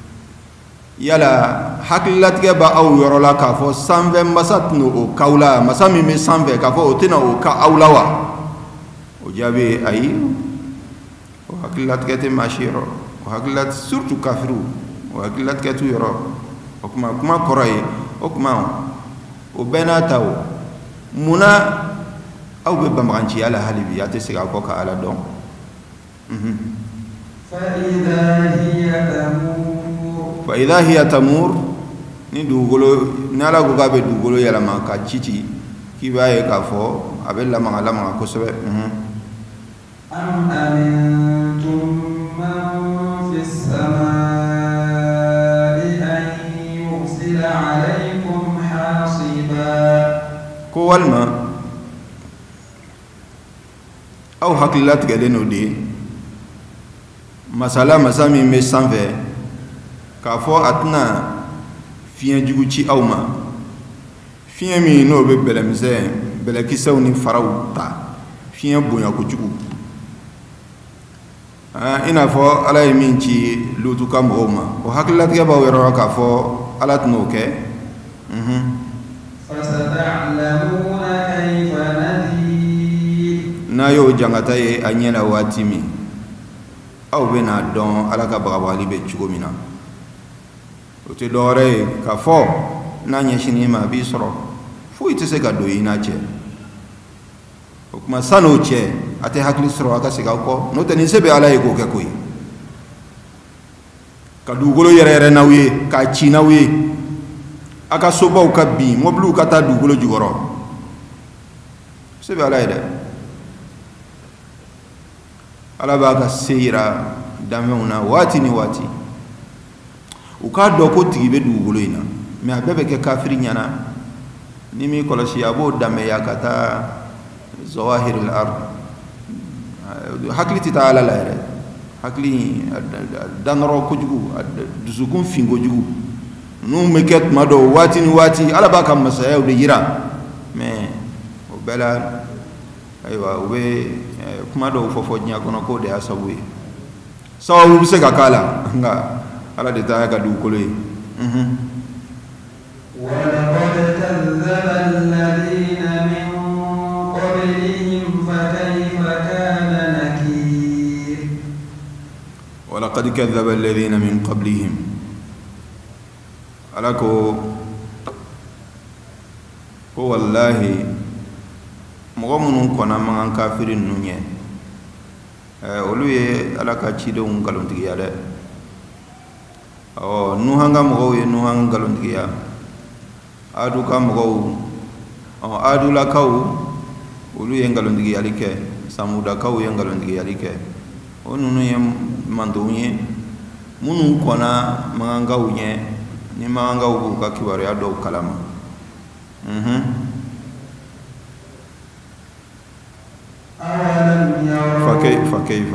yala hakililatigɛ b'aw yɔrɔ la k'a fɔ sanfɛ masa tɛna o k'aw la masa min bɛ sanfɛ k'a fɔ o tɛna o k'aw la wa o jaabi ye ayi o hakililatigɛ tɛ maa si yɔrɔ o hakililatigɛ surtout kafiriw o hakililatigɛ t'u yɔrɔ o kuma kɔrɔ ye o kuma o bɛɛ n'a ta o munna aw bɛ banbaganciya la hali bi a tɛ se k'a kɔ ka ala dɔn fa idha hiya tamur ni dugukolo ni ala ko k'a bɛ dugukolo yɛlɛma ka ci k'i b'a ye k'a fɔ a bɛ lamaga kosɛbɛ am amintum man fi samai an yursila alaykum hasiba ko walima aw hakililatigɛlen n'o de masa min bɛ sanfɛ k'a fɔ a tɛna fiɲɛ jugu ci aw ma fiɲɛ min n'o bɛ bɛlɛkisɛw ni faraw ta fiɲɛ bonya kojugu i n'a fɔ ala ye min ci lutu ka mɔgɔw ma o hakililatigɛ b'aw yɔrɔ k'a fɔ ala tɛna o kɛ n'a y'o jangata ye a ɲɛ la waati min aw bɛna dɔn ala ka bagabagali bɛ cogo min na o tɛ dɔwɛrɛ ye k'a fɔ n'a ɲɛsini ma a b'i sɔrɔ foyi tɛ se ka don i n'a cɛ o kuma san'o cɛ a tɛ hakili sɔrɔ a ka segin aw kɔ n'o tɛ ni se bɛ ala ye k'o kɛ koyi ka dugukolo yɛrɛ n'aw ye k'a ci n'aw ye a ka sobaw ka bin mobiliw ka taa dugukolo jukɔrɔ se bɛ ala ye dɛ ala b'a ka se yira danfɛnw na waati ni waati u k'a dɔn ko tigi bɛ dugukolo in na mais a bɛɛ bɛ kɛ kafiri ɲɛna ni m'i kɔlɔsi a b'o danbeya ka taa zawahiril ard hakili tɛ taa ala la yɛrɛ hakili danɔrɔ kojugu dusukun fin kojugu ninnu bɛ kɛ tuma dɔw waati ni waati ala b'a ka masayaw de yira mais o bɛɛ la ayiwa u bɛ kuma dɔw fɔ diɲɛ kɔnɔ k'o de y'a sababu ye sababu bɛ se ka k'a la nka ala de ta ka dugukolo ye ولقد كذب الذين من قبلهم فكيف كان نكير ولقد كذب الذين من قبلهم ألكو هو الله مغمون كنا من كافرين نونيه olu ye ala ka cidenw ngalontigiya dɛ nuhan ka mɔgɔw ye nuhan ngalontigiya adu ka mɔgɔw adulakaw olu ye ngalontigiyali kɛ samudakaw ye ngalontigiyali kɛ o ninnu ye mantonw ye minnu kɔnna magankaw ɲɛ ni magankaw b'u ka kibaruya dɔw kalama فكيف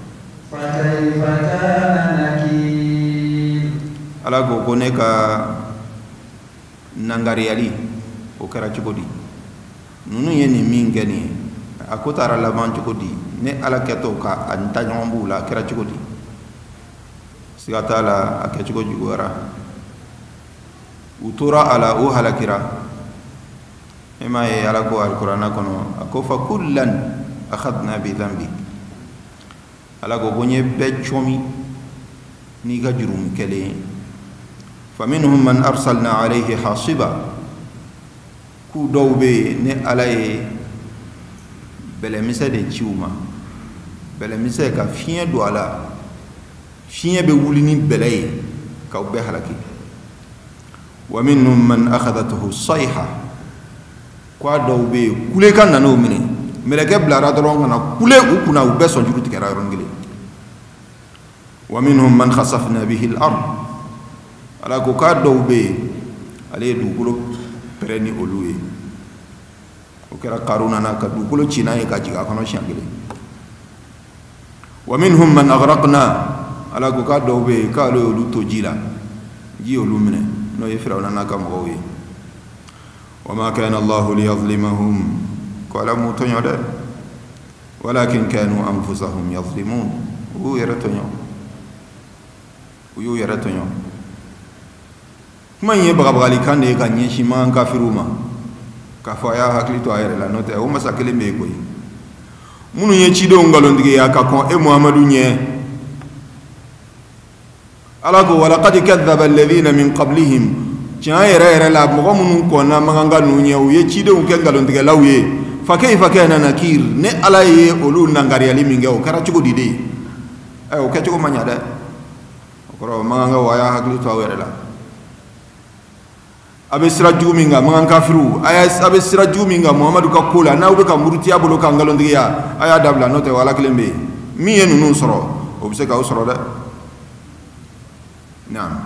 كان نكير ala ko ne ka nangariyali o kɛra cogo di ninnu ye nin min kɛ nin ye a ko taara laban cogo di ne ala kɛtɔ ka a ta ɲɔgɔn b'u la a kɛra cogo di siga t'a la a kɛcogo juguyara u tora a la o halakira e m'a ye ala ko alikuranna kɔnɔ a ko fa kullan akhadna bi dhanbi ala ko n ye bɛɛ cɔmi n'i ka jurumu kelen fa minhum man arsalna alayhi hasiba ku dɔw bɛ yen ni ala ye bɛlɛmisɛ de ci u ma bɛlɛmisɛ ka fiɲɛ don a la fiɲɛ bɛ wuli ni bɛlɛ ye k'aw bɛɛ halaki wa minhum man akhadathu sayha k'a dɔw bɛ yen kulekan nan'o minɛ mɛlɛkɛ bilara dɔrɔn ka na kule u kunna u bɛɛ sɔnjuru tigɛra yɔrɔnin kelen wa minhum man khasafna bihi al-ard ala ko k'a dɔw bɛ yen ale ye dugukolo pɛrɛn ni olu ye o kɛra karuna na ka dugukolo ci n'a ye ka jigin a kɔnɔ siɲɛ kelen wa minhum man aghraqna ala ko k'a dɔw bɛ yen k'ale y'olu to ji la ji y'olu minɛ n'o ye firawuna n'a ka mɔgɔw ye wa ma kana Allahu liyazlimahum ko ala m'u tɔɲɔ dɛ walakin kanu anfusahum yazlimun u y'u yɛrɛ tɔɲɔ kuma in ye bagabagalikan de ye ka ɲɛsin magan kafiriw ma k'a fɔ a y'a hakili to a yɛrɛ la n'o tɛ o masa kelen bɛ yen koyi minnu ye cidenw nkalontigiya ka kɔn e muhamadu ɲɛ ala ko walaqad kadhaba alladhina min qablihim tiɲɛ yɛrɛ yɛrɛ la mɔgɔ minnu kɔnna maganka ninnu ɲɛ u ye cidenw kɛ nkalontigɛlaw ye fa kayfa kana nakir ne ala ye olu nangariyali min kɛ o kɛra cogo di de o kɛcogo ma ɲa dɛ o kɔrɔ magankaw a y'a hakili to aw yɛrɛ la a bɛ sira jugu min kan magan kafiriw a bɛ sira jugu min kan muhamadu ka ko la n'aw bɛ ka murutiya bolo ka nkalontigiya a y'a dabila n'o tɛ ala kelen bɛ yen min ye ninnu sɔrɔ o bɛ se k'aw sɔrɔ dɛ naam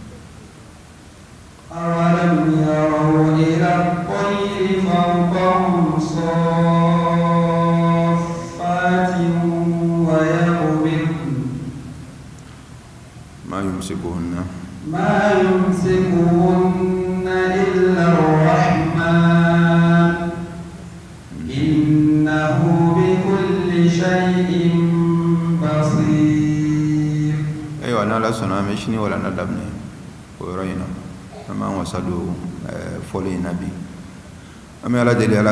أولم يروا إلى الطير فوقهم صافات ويقبضن ما يمسكهن إلا الرحمن إنه بكل شيء بصير أيوة أنا لا سنا مشني ولا ندبني ورينا أما وصلوا فولي النبي أما على دليل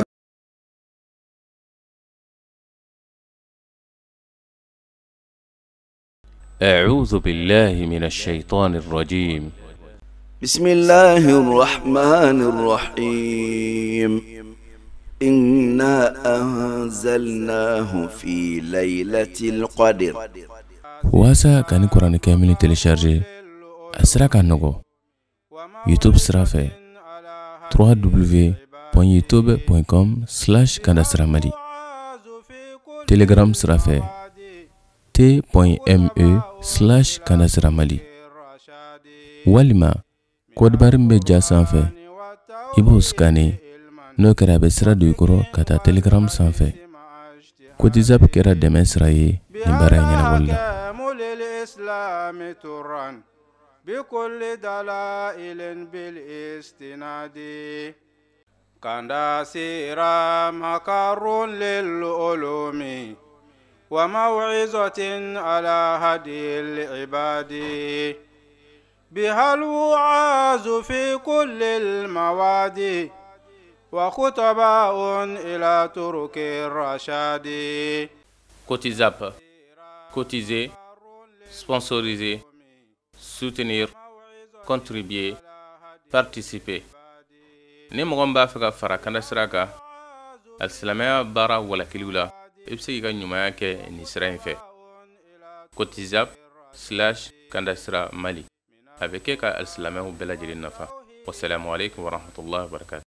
أعوذ بالله من الشيطان الرجيم بسم الله الرحمن الرحيم إنا أنزلناه في ليلة القدر wasa kani Qur'an kamil télécharger asra kanogo YouTube srafe www.youtube.com/kandasramadi Telegram srafe t.me/kandasramadi walima code barimbe jasanfe ibo scanner no kera be sra du koro kata Telegram sanfe kodi zap kera demesra ye nimbara nyana walla الإسلام ترا بكل دلائل بالاستناد كان سيرا مكر للعلوم وموعظة على هدي العباد بها الوعاظ في كل المواد وخطباء إلى ترك الرشاد Cotizap, cotiser, sponsoriser, soutenir, contribuer, participer. Ni mɔgɔ b'a fɛ ka fara Kanda sira kan, alisilamɛya baara walakiliw la, i bɛ se k'i ka ɲumanya kɛ nin sira in fɛ. Cotizap/Kanda Sira Mali. A bɛ kɛ ka alisilamɛw bɛɛ lajɛlen nafa. Wassalamu alaikum warahmatullahi wabarakatuh.